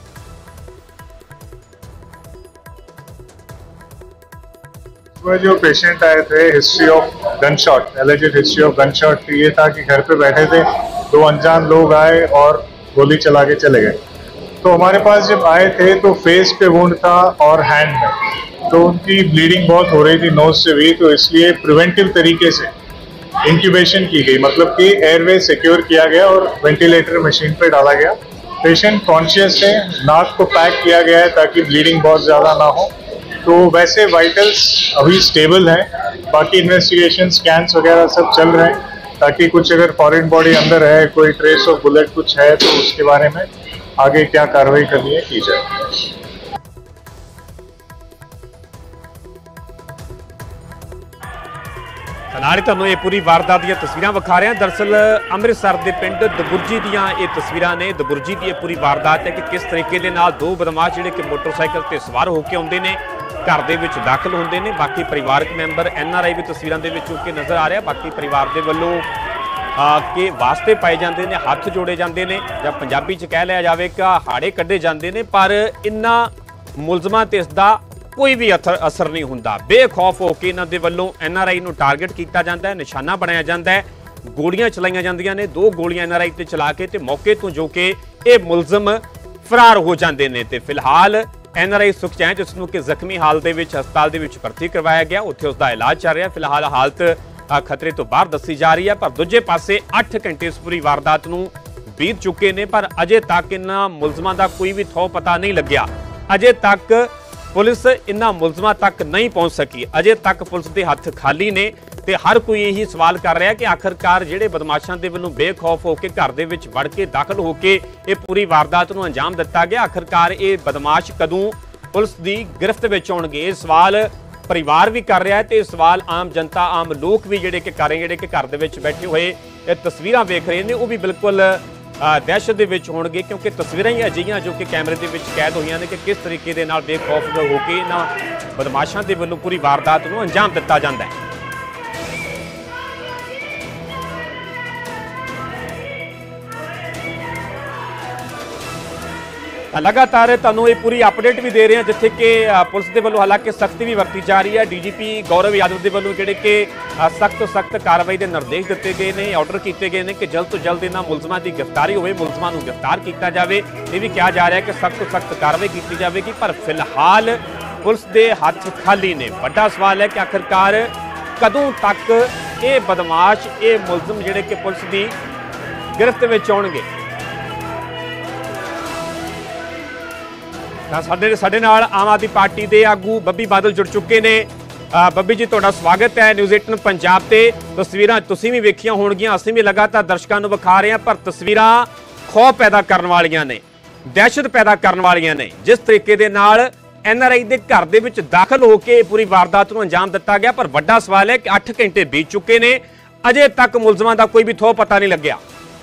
[SPEAKER 11] जो पेशेंट आए थे history of gun shot, alleged history of gun shot, ये था कि घर पे बैठे थे, दो अनजान लोग आए और गोली चला के चले गए। तो हमारे पास जब आए थे तो फेस पे वुंड था और हैंड में, तो उनकी ब्लीडिंग बहुत हो रही थी नोज से भी, तो इसलिए प्रिवेंटिव तरीके से इंक्यूबेशन की गई, मतलब कि एयरवे सिक्योर किया गया और वेंटिलेटर मशीन पे डाला गया। पेशेंट कॉन्शियस है, नाक को पैक किया गया है ताकि ब्लीडिंग बहुत ज़्यादा ना हो। तो वैसे वाइटल्स अभी स्टेबल हैं, बाकी इन्वेस्टिगेशन स्कैन्स वगैरह सब चल रहे हैं, ताकि कुछ अगर फॉरेन बॉडी अंदर है, कोई ट्रेस ऑफ बुलेट कुछ है, तो उसके बारे में आगे क्या कार्रवाई करनी है की जाए।
[SPEAKER 1] नाले तुहानूं ये पूरी वारदात दी तस्वीरां विखा रहे हैं। दरअसल अमृतसर के पिंड दबुरजी दियां ये तस्वीरां ने। दबुरजी की पूरी वारदात है कि किस तरीके दे नाल दो बदमाश जिहड़े कि मोटरसाइकिल ते सवार होकर आउंदे ने, घर दे विच दाखिल होंदे ने। बाकी परिवारक मैंबर एन आर आई भी तस्वीरां दे विच के नज़र आ रहा। बाकी परिवार के वल्लों के वास्ते पाए जाते हैं, हथ जोड़े जाते हैं, जां पंजाबी च कह लिया जाए कि हाड़े कढ़े जाते हैं, पर इन्हां मुलजमां ते इसदा कोई भी अथर असर नहीं होंदा। बेखौफ होकर इन्हां दे वल्लों एन आर आई नूं टारगेट किया जाता है, निशाना बनाया जाता है। ਗੋਲੀਆਂ ਚਲਾਈਆਂ ਜਾਂਦੀਆਂ ਨੇ। ਦੋ ਗੋਲੀਆਂ ਐਨ ਆਰ ਆਈ ਤੇ ਚਲਾ ਕੇ ਤੇ ਮੌਕੇ ਤੋਂ ਜੋ ਕਿ ਇਹ ਮੁਲਜ਼ਮ ਫਰਾਰ ਹੋ ਜਾਂਦੇ ਨੇ। ਤੇ ਫਿਲਹਾਲ ਐਨ ਆਰ ਆਈ ਸੁਖਚੈਨ ਜਿਸ ਨੂੰ ਕਿ ਜ਼ਖਮੀ ਹਾਲਤ ਦੇ ਵਿੱਚ ਹਸਪਤਾਲ ਦੇ ਵਿੱਚ ਭਰਤੀ ਕਰਵਾਇਆ ਗਿਆ, ਉੱਥੇ ਉਸ ਦਾ ਇਲਾਜ ਚੱਲ ਰਿਹਾ। ਫਿਲਹਾਲ ਹਾਲਤ ਖਤਰੇ ਤੋਂ ਬਾਹਰ ਦੱਸੀ ਜਾ ਰਹੀ ਹੈ। ਪਰ ਦੂਜੇ ਪਾਸੇ ਅੱਠ ਘੰਟੇ ਇਸ ਪੂਰੀ ਵਾਰਦਾਤ ਨੂੰ ਬੀਤ ਚੁੱਕੇ ਨੇ, ਪਰ ਅਜੇ ਤੱਕ ਇਹਨਾਂ ਮੁਲਜ਼ਮਾਂ ਦਾ ਕੋਈ ਵੀ ਥੋ ਪਤਾ ਨਹੀਂ ਲੱਗਿਆ। ਅਜੇ ਤੱਕ ਪੁਲਿਸ ਇਹਨਾਂ ਮੁਲਜ਼ਮਾਂ ਤੱਕ ਨਹੀਂ ਪਹੁੰਚ ਸਕੀ। ਅਜੇ ਤੱਕ ਪੁਲਿਸ ਦੇ ਹੱਥ ਖਾਲੀ ਨੇ ਤੇ ਹਰ ਕੋਈ ਇਹੀ ਸਵਾਲ ਕਰ ਰਿਹਾ ਕਿ ਆਖਰਕਾਰ ਜਿਹੜੇ ਬਦਮਾਸ਼ਾਂ ਦੇ ਵੱਲੋਂ ਬੇਖੌਫ ਹੋ ਕੇ ਘਰ ਦੇ ਵਿੱਚ ਵੜ ਕੇ ਦਾਖਲ ਹੋ ਕੇ ਇਹ ਪੂਰੀ ਵਾਰਦਾਤ ਨੂੰ ਅੰਜਾਮ ਦਿੱਤਾ ਗਿਆ, ਆਖਰਕਾਰ ਇਹ ਬਦਮਾਸ਼ ਕਦੋਂ ਪੁਲਿਸ ਦੀ ਗਿਰਫਤ ਵਿੱਚ ਆਉਣਗੇ? ਇਹ ਸਵਾਲ ਪਰਿਵਾਰ ਵੀ ਕਰ ਰਿਹਾ ਹੈ ਤੇ ਇਹ ਸਵਾਲ ਆਮ ਜਨਤਾ, ਆਮ ਲੋਕ ਵੀ ਜਿਹੜੇ ਕਿ ਕਰ ਰਹੇ, ਜਿਹੜੇ ਕਿ ਘਰ ਦੇ ਵਿੱਚ ਬੈਠੇ ਹੋਏ ਇਹ ਤਸਵੀਰਾਂ ਵੇਖ ਰਹੇ ਨੇ, ਉਹ ਵੀ ਬਿਲਕੁਲ ਦਹਿਸ਼ਤ ਦੇ ਵਿੱਚ ਹੋਣਗੇ, ਕਿਉਂਕਿ ਤਸਵੀਰਾਂ ਹੀ ਅਜਿਹੀਆਂ ਜੋ ਕਿ ਕੈਮਰੇ ਦੇ ਵਿੱਚ ਕੈਦ ਹੋਈਆਂ ਨੇ ਕਿ ਕਿਸ ਤਰੀਕੇ ਦੇ ਨਾਲ ਬੇਖੌਫ ਹੋ ਕੇ ਇਹਨਾਂ ਬਦਮਾਸ਼ਾਂ ਦੇ ਵੱਲੋਂ ਪੂਰੀ ਵਾਰਦਾਤ ਨੂੰ ਅੰਜਾਮ ਦਿੱਤਾ ਜਾਂਦਾ ਹੈ। लगातार तुहानूं ये पूरी अपडेट भी दे रहे हैं, जिथे कि पुलिस के वालों हालांकि सख्ती भी वरती जा रही है। D G P Gaurav Yadav के वालों जिहड़े कि सख्त तो सख्त कार्रवाई के निर्देश दिए गए हैं, ऑर्डर किए गए हैं कि जल्द तो जल्द इन्हां मुलजमां की गिरफ्तारी होवे, मुलजमां नूं गिरफ्तार किया जाए। ये भी कहा जा रहा है कि सख्त तो सख्त कार्रवाई की जाएगी, पर फिलहाल पुलिस के हथ खाली ने। वड्डा सवाल है कि आखिरकार कदों तक ये बदमाश, ये मुलजम जिहड़े कि पुलिस की गिरफ्त में आउणगे। ਸਾਡੇ ਸਾਡੇ ਨਾਲ ਆਮ ਆਦਮੀ ਪਾਰਟੀ ਦੇ ਆਗੂ ਬੱਬੀ ਬਾਦਲ ਜੁੜ ਚੁੱਕੇ ਨੇ। ਬੱਬੀ ਜੀ, ਤੁਹਾਡਾ ਸਵਾਗਤ ਹੈ ਨਿਊਜ਼ ਅਠਾਰਾਂ ਪੰਜਾਬ ਤੇ। ਤਸਵੀਰਾਂ ਤੁਸੀਂ ਵੀ ਵੇਖੀਆਂ ਹੋਣਗੀਆਂ, ਅਸੀਂ ਵੀ ਲਗਾਤਾਰ ਦਰਸ਼ਕਾਂ ਨੂੰ ਵਿਖਾ ਰਹੇ ਹਾਂ, ਪਰ ਤਸਵੀਰਾਂ ਖੌਫ ਪੈਦਾ ਕਰਨ ਵਾਲੀਆਂ ਨੇ, ਦਹਿਸ਼ਤ ਪੈਦਾ ਕਰਨ ਵਾਲੀਆਂ ਨੇ। ਜਿਸ ਤਰੀਕੇ ਦੇ ਨਾਲ ਐਨ ਆਰ ਆਈ ਦੇ ਘਰ ਦੇ ਵਿੱਚ ਦਾਖਲ ਹੋ ਕੇ ਪੂਰੀ ਵਾਰਦਾਤ ਨੂੰ ਅੰਜਾਮ ਦਿੱਤਾ ਗਿਆ, ਪਰ ਵੱਡਾ ਸਵਾਲ ਹੈ ਕਿ ਅੱਠ ਘੰਟੇ ਬੀਤ ਚੁੱਕੇ ਨੇ, ਅਜੇ ਤੱਕ ਮੁਲਜ਼ਮਾਂ ਦਾ ਕੋਈ ਵੀ ਥੋ ਪਤਾ ਨਹੀਂ ਲੱਗਿਆ।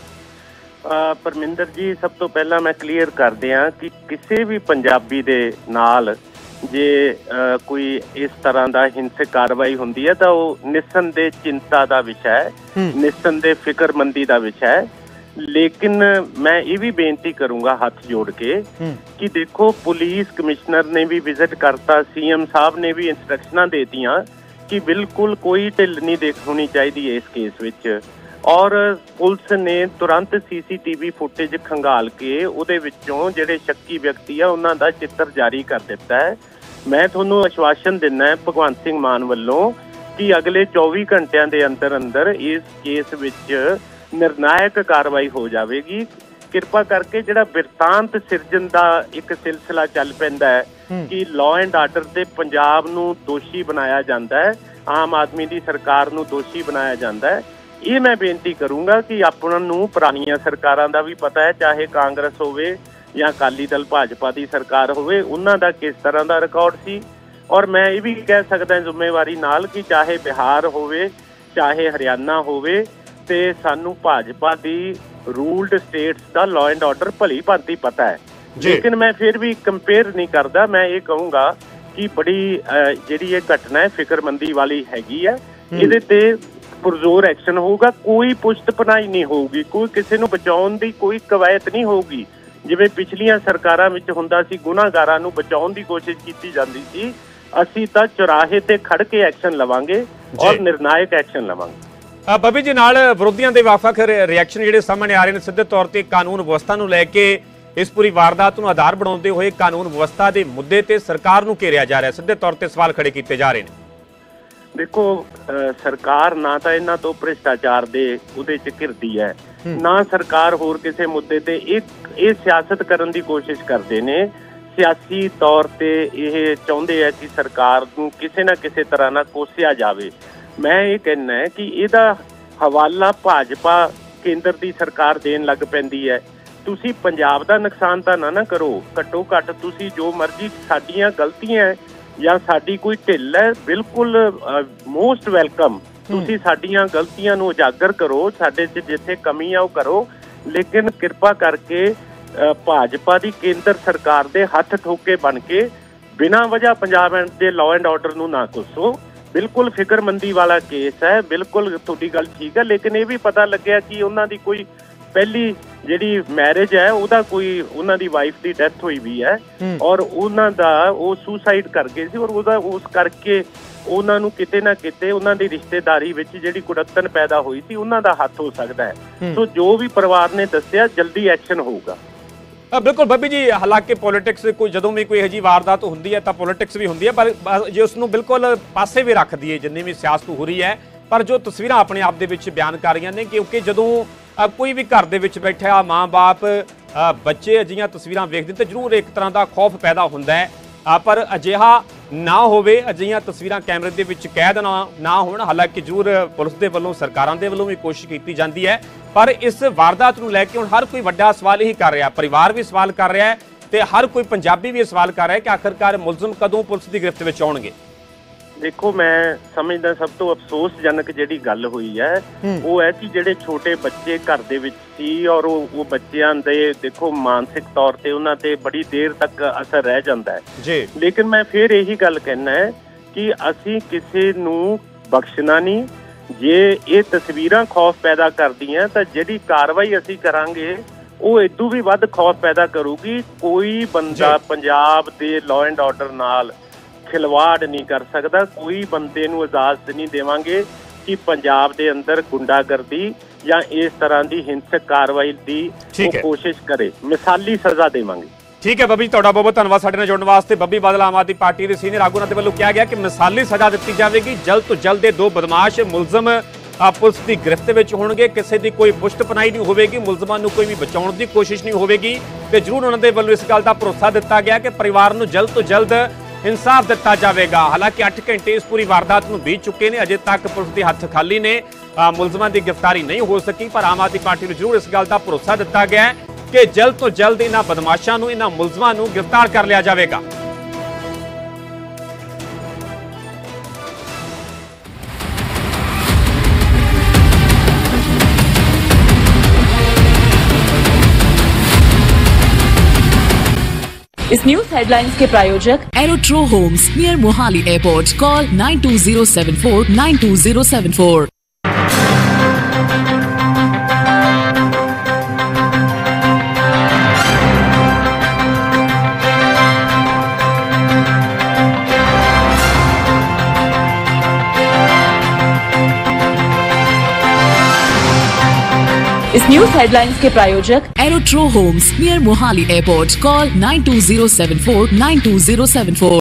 [SPEAKER 12] ਪਰਮਿੰਦਰ ਜੀ, ਸਭ ਤੋਂ ਪਹਿਲਾਂ ਮੈਂ ਕਲੀਅਰ ਕਰ ਦਿਆਂ ਕਿ ਕਿਸੇ ਵੀ ਪੰਜਾਬੀ ਦੇ ਨਾਲ ਜੇ ਕੋਈ ਇਸ ਤਰ੍ਹਾਂ ਦਾ ਹਿੰਸਕ ਕਾਰਵਾਈ ਹੁੰਦੀ ਹੈ ਤਾਂ ਉਹ ਨਿਸੰਦੇਹ ਚਿੰਤਾ ਦਾ ਵਿਸ਼ਾ ਹੈ, ਨਿਸੰਦੇਹ ਫਿਕਰਮੰਦੀ ਦਾ ਵਿਸ਼ਾ ਹੈ। ਲੇਕਿਨ ਮੈਂ ਇਹ ਵੀ ਬੇਨਤੀ ਕਰੂੰਗਾ ਹੱਥ ਜੋੜ ਕੇ ਕਿ ਦੇਖੋ, ਪੁਲਿਸ ਕਮਿਸ਼ਨਰ ਨੇ ਵੀ ਵਿਜ਼ਿਟ ਕਰਤਾ, ਸੀ ਐਮ ਸਾਹਿਬ ਨੇ ਵੀ ਇੰਸਟਰਕਸ਼ਨਾਂ ਦੇਤੀਆਂ ਕਿ ਬਿਲਕੁਲ ਕੋਈ ਢਿੱਲ ਨਹੀਂ ਦੇਖ ਹੋਣੀ ਚਾਹੀਦੀ ਇਸ ਕੇਸ ਵਿੱਚ। ਔਰ ਪੁਲਿਸ ਨੇ ਤੁਰੰਤ ਸੀ ਸੀ ਟੀ ਵੀ ਫੁਟੇਜ ਖੰਗਾਲ ਕੇ ਉਹਦੇ ਵਿੱਚੋਂ ਜਿਹੜੇ ਸ਼ੱਕੀ ਵਿਅਕਤੀ ਆ ਉਹਨਾਂ ਦਾ ਚਿੱਤਰ ਜਾਰੀ ਕਰ ਦਿੱਤਾ ਹੈ। ਮੈਂ ਤੁਹਾਨੂੰ ਆਸ਼ਵਾਸਨ ਦਿੰਦਾ ਹੈ ਭਗਵੰਤ ਸਿੰਘ ਮਾਨ ਵੱਲੋਂ ਕਿ ਅਗਲੇ ਚੌਵੀ ਘੰਟਿਆਂ ਦੇ ਅੰਦਰ ਅੰਦਰ ਇਸ ਕੇਸ ਵਿੱਚ ਨਿਰਣਾਇਕ ਕਾਰਵਾਈ ਹੋ ਜਾਵੇਗੀ। ਕਿਰਪਾ ਕਰਕੇ ਜਿਹੜਾ ਬਿਰਤਾਂਤ ਸਿਰਜਣ ਦਾ ਇੱਕ ਸਿਲਸਿਲਾ ਚੱਲ ਪੈਂਦਾ ਹੈ ਕਿ ਲਾਅ ਐਂਡ ਆਰਡਰ ਤੇ ਪੰਜਾਬ ਨੂੰ ਦੋਸ਼ੀ ਬਣਾਇਆ ਜਾਂਦਾ ਹੈ, ਆਮ ਆਦਮੀ ਦੀ ਸਰਕਾਰ ਨੂੰ ਦੋਸ਼ੀ ਬਣਾਇਆ ਜਾਂਦਾ ਹੈ, ਇਹ ਮੈਂ ਬੇਨਤੀ ਕਰੂੰਗਾ ਕਿ ਆਪਾਂ ਨੂੰ ਪੁਰਾਣੀਆਂ ਸਰਕਾਰਾਂ ਦਾ ਵੀ ਪਤਾ ਹੈ, ਚਾਹੇ ਕਾਂਗਰਸ ਹੋਵੇ ਜਾਂ ਅਕਾਲੀ ਦਲ ਭਾਜਪਾ ਦੀ ਸਰਕਾਰ ਹੋਵੇ, ਉਹਨਾਂ ਦਾ ਕਿਸ ਤਰ੍ਹਾਂ ਦਾ ਰਿਕਾਰਡ ਸੀ। ਔਰ ਮੈਂ ਇਹ ਵੀ ਕਹਿ ਸਕਦਾ ਜ਼ਿੰਮੇਵਾਰੀ ਨਾਲ ਕਿ ਚਾਹੇ ਬਿਹਾਰ ਹੋਵੇ ਚਾਹੇ ਹਰਿਆਣਾ ਹੋਵੇ, ਤੇ ਸਾਨੂੰ ਭਾਜਪਾ ਦੀ ਰੂਲਡ ਸਟੇਟਸ ਦਾ ਲਾਅ ਐਂਡ ਆਰਡਰ ਭਲੀ ਭਾਂਤੀ ਪਤਾ ਹੈ। ਲੇਕਿਨ ਮੈਂ ਫਿਰ ਵੀ ਕੰਪੇਅਰ ਨਹੀਂ ਕਰਦਾ। ਮੈਂ ਇਹ ਕਹੂੰਗਾ ਕਿ ਬੜੀ ਜਿਹੜੀ ਇਹ ਘਟਨਾ ਹੈ ਫਿਕਰਮੰਦੀ ਵਾਲੀ ਹੈਗੀ ਹੈ, ਇਹਦੇ ਤੇ ਪੁਰਜ਼ੋਰ ਐਕਸ਼ਨ ਹੋਊਗਾ। ਕੋਈ ਪੁਸ਼ਤ ਪਨਾਹੀ ਨਹੀਂ ਹੋਊਗੀ, ਕੋਈ ਕਿਸੇ ਨੂੰ ਬਚਾਉਣ ਦੀ ਕੋਈ ਕਵਾਇਤ ਨਹੀਂ ਹੋਊਗੀ। ਜਿਵੇਂ ਪਿਛਲੀਆਂ ਸਰਕਾਰਾਂ ਵਿੱਚ ਹੁੰਦਾ ਸੀ, ਗੁਨਾਹਗਾਰਾਂ ਨੂੰ ਬਚਾਉਣ ਦੀ ਕੋਸ਼ਿਸ਼ ਕੀਤੀ ਜਾਂਦੀ ਸੀ, ਅਸੀਂ ਤਾਂ ਚੁਰਾਹੇ ਤੇ ਖੜ ਕੇ ਐਕਸ਼ਨ ਲਵਾਂਗੇ ਔਰ ਨਿਰਣਾਇਕ ਐਕਸ਼ਨ ਲਵਾਂਗੇ।
[SPEAKER 1] ਬੱਬੀ ਜੀ, ਨਾਲ ਵਿਰੋਧੀਆਂ ਦੇ ਵੱਖ-ਵੱਖ ਰਿਐਕਸ਼ਨ ਜਿਹੜੇ ਸਾਹਮਣੇ ਆ ਰਹੇ ਨੇ, ਸਿੱਧੇ ਤੌਰ ਤੇ ਕਾਨੂੰਨ ਵਿਵਸਥਾ ਨੂੰ ਲੈ ਕੇ ਇਸ ਪੂਰੀ ਵਾਰਦਾਤ ਨੂੰ ਆਧਾਰ ਬਣਾਉਂਦੇ ਹੋਏ ਕਾਨੂੰਨ ਵਿਵਸਥਾ ਦੇ ਮੁੱਦੇ ਤੇ ਸਰਕਾਰ ਨੂੰ ਘੇਰਿਆ ਜਾ ਰਿਹਾ, ਸਿੱਧੇ ਤੌਰ ਤੇ ਸਵਾਲ ਖੜੇ ਕੀਤੇ ਜਾ ਰਹੇ ਨੇ।
[SPEAKER 12] ਦੇਖੋ, ਸਰਕਾਰ ਨਾ ਤਾਂ ਇਹਨਾਂ ਤੋਂ ਭ੍ਰਿਸ਼ਟਾਚਾਰ ਦੇ ਉਹਦੇ ਚ ਘਿਰਦੀ ਹੈ, ਨਾ ਸਰਕਾਰ ਹੋਰ ਕਿਸੇ ਮੁੱਦੇ ਤੇ ਇੱਕ ਇਹ ਸਿਆਸਤ ਕਰਨ ਦੀ ਕੋਸ਼ਿਸ਼ ਕਰਦੇ ਨੇ। ਸਿਆਸੀ ਤੌਰ ਤੇ ਇਹ ਚਾਹੁੰਦੇ ਆ ਕਿ ਸਰਕਾਰ ਨੂੰ ਕਿਸੇ ਨਾ ਕਿਸੇ ਤਰ੍ਹਾਂ ਨਾਲ ਕੋਸਿਆ ਜਾਵੇ। ਮੈਂ ਇਹ ਕਹਿਣਾ ਹੈ ਕਿ ਇਹਦਾ ਹਵਾਲਾ ਭਾਜਪਾ ਕੇਂਦਰ ਦੀ ਸਰਕਾਰ ਦੇਣ ਲੱਗ ਪੈਂਦੀ ਹੈ। ਤੁਸੀਂ ਪੰਜਾਬ ਦਾ ਨੁਕਸਾਨ ਤਾਂ ਨਾ ਨਾ ਕਰੋ, ਘੱਟੋ ਘੱਟ ਤੁਸੀਂ ਜੋ ਮਰਜ਼ੀ ਸਾਡੀਆਂ ਗਲਤੀਆਂ ਜਾਂ ਸਾਡੀ ਕੋਈ ਢਿੱਲ ਹੈ, ਬਿਲਕੁਲ ਮੋਸਟ ਵੈਲਕਮ। ਤੁਸੀਂ ਸਾਡੀਆਂ ਗਲਤੀਆਂ ਨੂੰ ਉਜਾਗਰ ਕਰੋ, ਸਾਡੇ 'ਚ ਜਿੱਥੇ ਕਮੀ ਆ ਉਹ ਕਰੋ, ਲੇਕਿਨ ਕਿਰਪਾ ਕਰਕੇ ਭਾਜਪਾ ਦੀ ਕੇਂਦਰ ਸਰਕਾਰ ਦੇ ਹੱਥ ਠੋਕੇ ਬਣ ਕੇ ਬਿਨਾਂ ਵਜ੍ਹਾ ਪੰਜਾਬ ਦੇ ਲਾਅ ਐਂਡ ਆਰਡਰ ਨੂੰ ਨਾ ਕੋਸੋ। ਬਿਲਕੁਲ ਫਿਕਰਮੰਦੀ ਵਾਲਾ ਕੇਸ ਹੈ, ਬਿਲਕੁਲ ਤੁਹਾਡੀ ਗੱਲ ਠੀਕ ਹੈ। ਲੇਕਿਨ ਇਹ ਵੀ ਪਤਾ ਲੱਗਿਆ ਕਿ ਉਹਨਾਂ ਦੀ ਕੋਈ ਪਹਿਲੀ ਜਿਹੜੀ ਮੈਰਿਜ ਹੈ ਉਹਦਾ ਕੋਈ ਉਹਨਾਂ ਦੀ ਵਾਈਫ ਦੀ ਡੈਥ ਹੋਈ ਵੀ ਹੈ ਔਰ ਉਹਨਾਂ ਦਾ ਉਹ ਸੁਸਾਈਡ ਕਰ ਗਏ ਸੀ ਔਰ ਉਹਦਾ ਉਸ ਕਰਕੇ ਉਹਨਾਂ ਨੂੰ ਕਿਤੇ ਨਾ ਕਿਤੇ ਉਹਨਾਂ ਦੀ ਰਿਸ਼ਤੇਦਾਰੀ ਵਿੱਚ ਜਿਹੜੀ ਕੁੜੱਤਣ ਪੈਦਾ ਹੋਈ ਸੀ ਉਹਨਾਂ ਦਾ ਹੱਥ ਹੋ ਸਕਦਾ ਹੈ। ਸੋ ਜੋ ਵੀ ਪਰਿਵਾਰ ਨੇ ਦੱਸਿਆ ਜਲਦੀ ਐਕਸ਼ਨ ਹੋਊਗਾ।
[SPEAKER 1] ਬਿਲਕੁਲ ਬੱਬੀ ਜੀ, ਹਾਲਾਂਕਿ ਪੋਲਿਟਿਕਸ ਕੋਈ ਜਦੋਂ ਵੀ ਕੋਈ ਇਹੋ ਜਿਹੀ ਵਾਰਦਾਤ ਹੁੰਦੀ ਹੈ ਤਾਂ ਪੋਲਿਟਿਕਸ ਵੀ ਹੁੰਦੀ ਹੈ, ਪਰ ਜੇ ਉਸ ਨੂੰ ਬਿਲਕੁਲ ਪਾਸੇ ਵੀ ਰੱਖ ਦਈਏ ਜਿੰਨੀ ਵੀ ਸਿਆਸਤ ਹੋ ਰਹੀ ਹੈ, ਪਰ ਜੋ ਤਸਵੀਰਾਂ ਆਪਣੇ ਆਪ ਦੇ ਵਿੱਚ ਬਿਆਨ ਕਰ ਰਹੀਆਂ ਨੇ, ਕਿਉਂਕਿ ਜਦੋਂ ਕੋਈ ਵੀ ਘਰ ਦੇ ਵਿੱਚ ਬੈਠਾ ਮਾਂ-ਬਾਪ ਬੱਚੇ ਅਜਿਹੀਆਂ ਤਸਵੀਰਾਂ ਵੇਖਦੇ ਤਾਂ ਜ਼ਰੂਰ ਇੱਕ ਤਰ੍ਹਾਂ ਦਾ ਖੌਫ ਪੈਦਾ ਹੁੰਦਾ ਹੈ, ਪਰ ਅਜਿਹਾ ਨਾ ਹੋਵੇ, ਅਜਿਹੀਆਂ ਤਸਵੀਰਾਂ ਕੈਮਰੇ ਦੇ ਵਿੱਚ ਕੈਦ ਨਾ ਨਾ ਹੋਣ। ਹਾਲਾਂਕਿ ਜ਼ਰੂਰ ਪੁਲਿਸ ਦੇ ਵੱਲੋਂ ਸਰਕਾਰਾਂ ਦੇ ਵੱਲੋਂ ਵੀ ਕੋਸ਼ਿਸ਼ ਕੀਤੀ ਜਾਂਦੀ ਹੈ, ਪਰ ਇਸ ਵਾਰਦਾਤ ਨੂੰ ਲੈ ਕੇ ਹੁਣ ਹਰ ਕੋਈ ਵੱਡਾ ਸਵਾਲ ਹੀ ਕਰ ਰਿਹਾ, ਪਰਿਵਾਰ ਵੀ ਸਵਾਲ ਕਰ ਰਿਹਾ ਹੈ ਤੇ ਹਰ ਕੋਈ ਪੰਜਾਬੀ ਵੀ ਸਵਾਲ ਕਰ ਰਿਹਾ ਕਿ ਆਖਰਕਾਰ ਮੁਲਜ਼ਮ ਕਦੋਂ ਪੁਲਿਸ ਦੀ ਗ੍ਰਿਫਤ ਵਿੱਚ ਆਉਣਗੇ।
[SPEAKER 12] ਦੇਖੋ, ਮੈਂ ਸਮਝਦਾ ਸਭ ਤੋਂ ਅਫਸੋਸਜਨਕ ਜਿਹੜੀ ਗੱਲ ਹੋਈ ਹੈ ਉਹ ਹੈ ਕਿ ਜਿਹੜੇ ਛੋਟੇ ਬੱਚੇ ਘਰ ਦੇ ਵਿੱਚ ਸੀ ਔਰ ਉਹ ਉਹ ਬੱਚਿਆਂ ਦੇ ਦੇਖੋ ਮਾਨਸਿਕ ਤੌਰ ਤੇ ਉਹਨਾਂ ਤੇ ਬੜੀ ਦੇਰ ਤੱਕ ਅਸਰ ਰਹਿ ਜਾਂਦਾ ਹੈ ਜੀ। ਲੇਕਿਨ ਮੈਂ ਫਿਰ ਇਹੀ ਗੱਲ ਕਹਿਣਾ ਹੈ ਕਿ ਅਸੀਂ ਕਿਸੇ ਨੂੰ ਬਖਸ਼ਣਾ ਨਹੀਂ। ਜੇ ਇਹ ਤਸਵੀਰਾਂ ਖੌਫ ਪੈਦਾ ਕਰਦੀਆਂ ਤਾਂ ਜਿਹੜੀ ਕਾਰਵਾਈ ਅਸੀਂ ਕਰਾਂਗੇ ਉਹ ਇਦੋਂ ਵੀ ਵੱਧ ਖੌਫ ਪੈਦਾ ਕਰੂਗੀ। ਕੋਈ ਬੰਦਾ ਪੰਜਾਬ ਦੇ ਲਾਅ ਐਂਡ ਆਰਡਰ ਨਾਲ ਖਿਲਵਾੜ ਨਹੀਂ ਕਰ ਸਕਦਾ। ਕੋਈ ਬੰਦੇ ਨੂੰ ਇਜਾਜ਼ਤ ਨਹੀਂ ਦੇਵਾਂਗੇ ਕਿ ਪੰਜਾਬ ਦੇ ਅੰਦਰ ਗੁੰਡਾਗਰਦੀ ਜਾਂ ਇਸ ਤਰ੍ਹਾਂ ਦੀ ਹਿੰਸਕ ਕਾਰਵਾਈ ਦੀ ਉਹ ਕੋਸ਼ਿਸ਼ ਕਰੇ। ਮਿਸਾਲੀ ਸਜ਼ਾ ਦੇਵਾਂਗੇ।
[SPEAKER 1] ਠੀਕ ਹੈ ਬੱਬੀ, ਤੁਹਾਡਾ ਬਹੁਤ ਬਹੁਤ ਧੰਨਵਾਦ ਸਾਡੇ ਨਾਲ ਜੁੜਨ ਵਾਸਤੇ। ਬੱਬੀ ਬਾਦਲ ਆਮ ਆਦਮੀ ਪਾਰਟੀ ਦੇ ਸੀਨੀਅਰ ਆਗੂ ਦੇ ਵੱਲੋਂ ਕਿਹਾ ਗਿਆ ਕਿ ਮਿਸਾਲੀ ਸਜ਼ਾ ਦਿੱਤੀ ਜਾਵੇਗੀ। ਜਲਦ ਤੋਂ ਜਲਦ ਇਹ ਦੋ ਬਦਮਾਸ਼ ਮੁਲਜ਼ਮ ਪੁਲਿਸ ਦੀ ਗ੍ਰਿਫਤ ਵਿੱਚ ਹੋਣਗੇ। ਕਿਸੇ ਦੀ ਕੋਈ ਪੁਸ਼ਤ ਪਨਾਹੀ ਨਹੀਂ ਹੋਵੇਗੀ, ਮੁਲਜ਼ਮਾਂ ਨੂੰ ਕੋਈ ਵੀ ਬਚਾਉਣ ਦੀ ਕੋਸ਼ਿਸ਼ ਨਹੀਂ ਹੋਵੇਗੀ ਤੇ ਜ਼ਰੂਰ ਉਹਨਾਂ ਦੇ ਵੱਲੋਂ ਇਸ ਗੱਲ ਦਾ ਭਰੋਸਾ ਦਿੱਤਾ ਗਿਆ ਕਿ ਪਰਿਵਾਰ ਨੂੰ ਜਲਦ ਤੋਂ ਜਲਦ ਇਨਸਾਫ ਦਿੱਤਾ ਜਾਵੇਗਾ। ਹਾਲਾਂਕਿ ਅੱਠ ਘੰਟੇ ਇਸ ਪੂਰੀ ਵਾਰਦਾਤ ਨੂੰ ਬੀਤ ਚੁੱਕੇ ਨੇ, ਅਜੇ ਤੱਕ ਪੁਲਿਸ ਦੇ ਹੱਥ ਖਾਲੀ ਨੇ, ਮੁਲਜ਼ਮਾਂ ਦੀ ਗ੍ਰਿਫਤਾਰੀ ਨਹੀਂ ਹੋ ਸਕੀ, ਪਰ ਆਮ ਆਦਮੀ ਪਾਰਟੀ ਨੂੰ ਜ਼ਰੂਰ ਇਸ ਗੱਲ ਦਾ ਭਰੋਸਾ ਦਿੱਤਾ ਗਿਆ ਹੈ ਕਿ ਜਲਦ ਤੋਂ ਜਲਦ ਇਹਨਾਂ ਬਦਮਾਸ਼ਾਂ ਨੂੰ, ਇਹਨਾਂ ਮੁਲਜ਼ਮਾਂ ਨੂੰ ਗ੍ਰਿਫਤਾਰ ਕਰ ਲਿਆ ਜਾਵੇਗਾ।
[SPEAKER 13] इस न्यूज हेडलाइंस के प्रायोजक Aerotro homes near Mohali airport. Call nine two zero seven four nine two zero seven four. इस न्यूज हेडलाइंस के प्रायोजक Aerotro homes near Mohali airport. Call nine two zero seven four nine two zero seven four.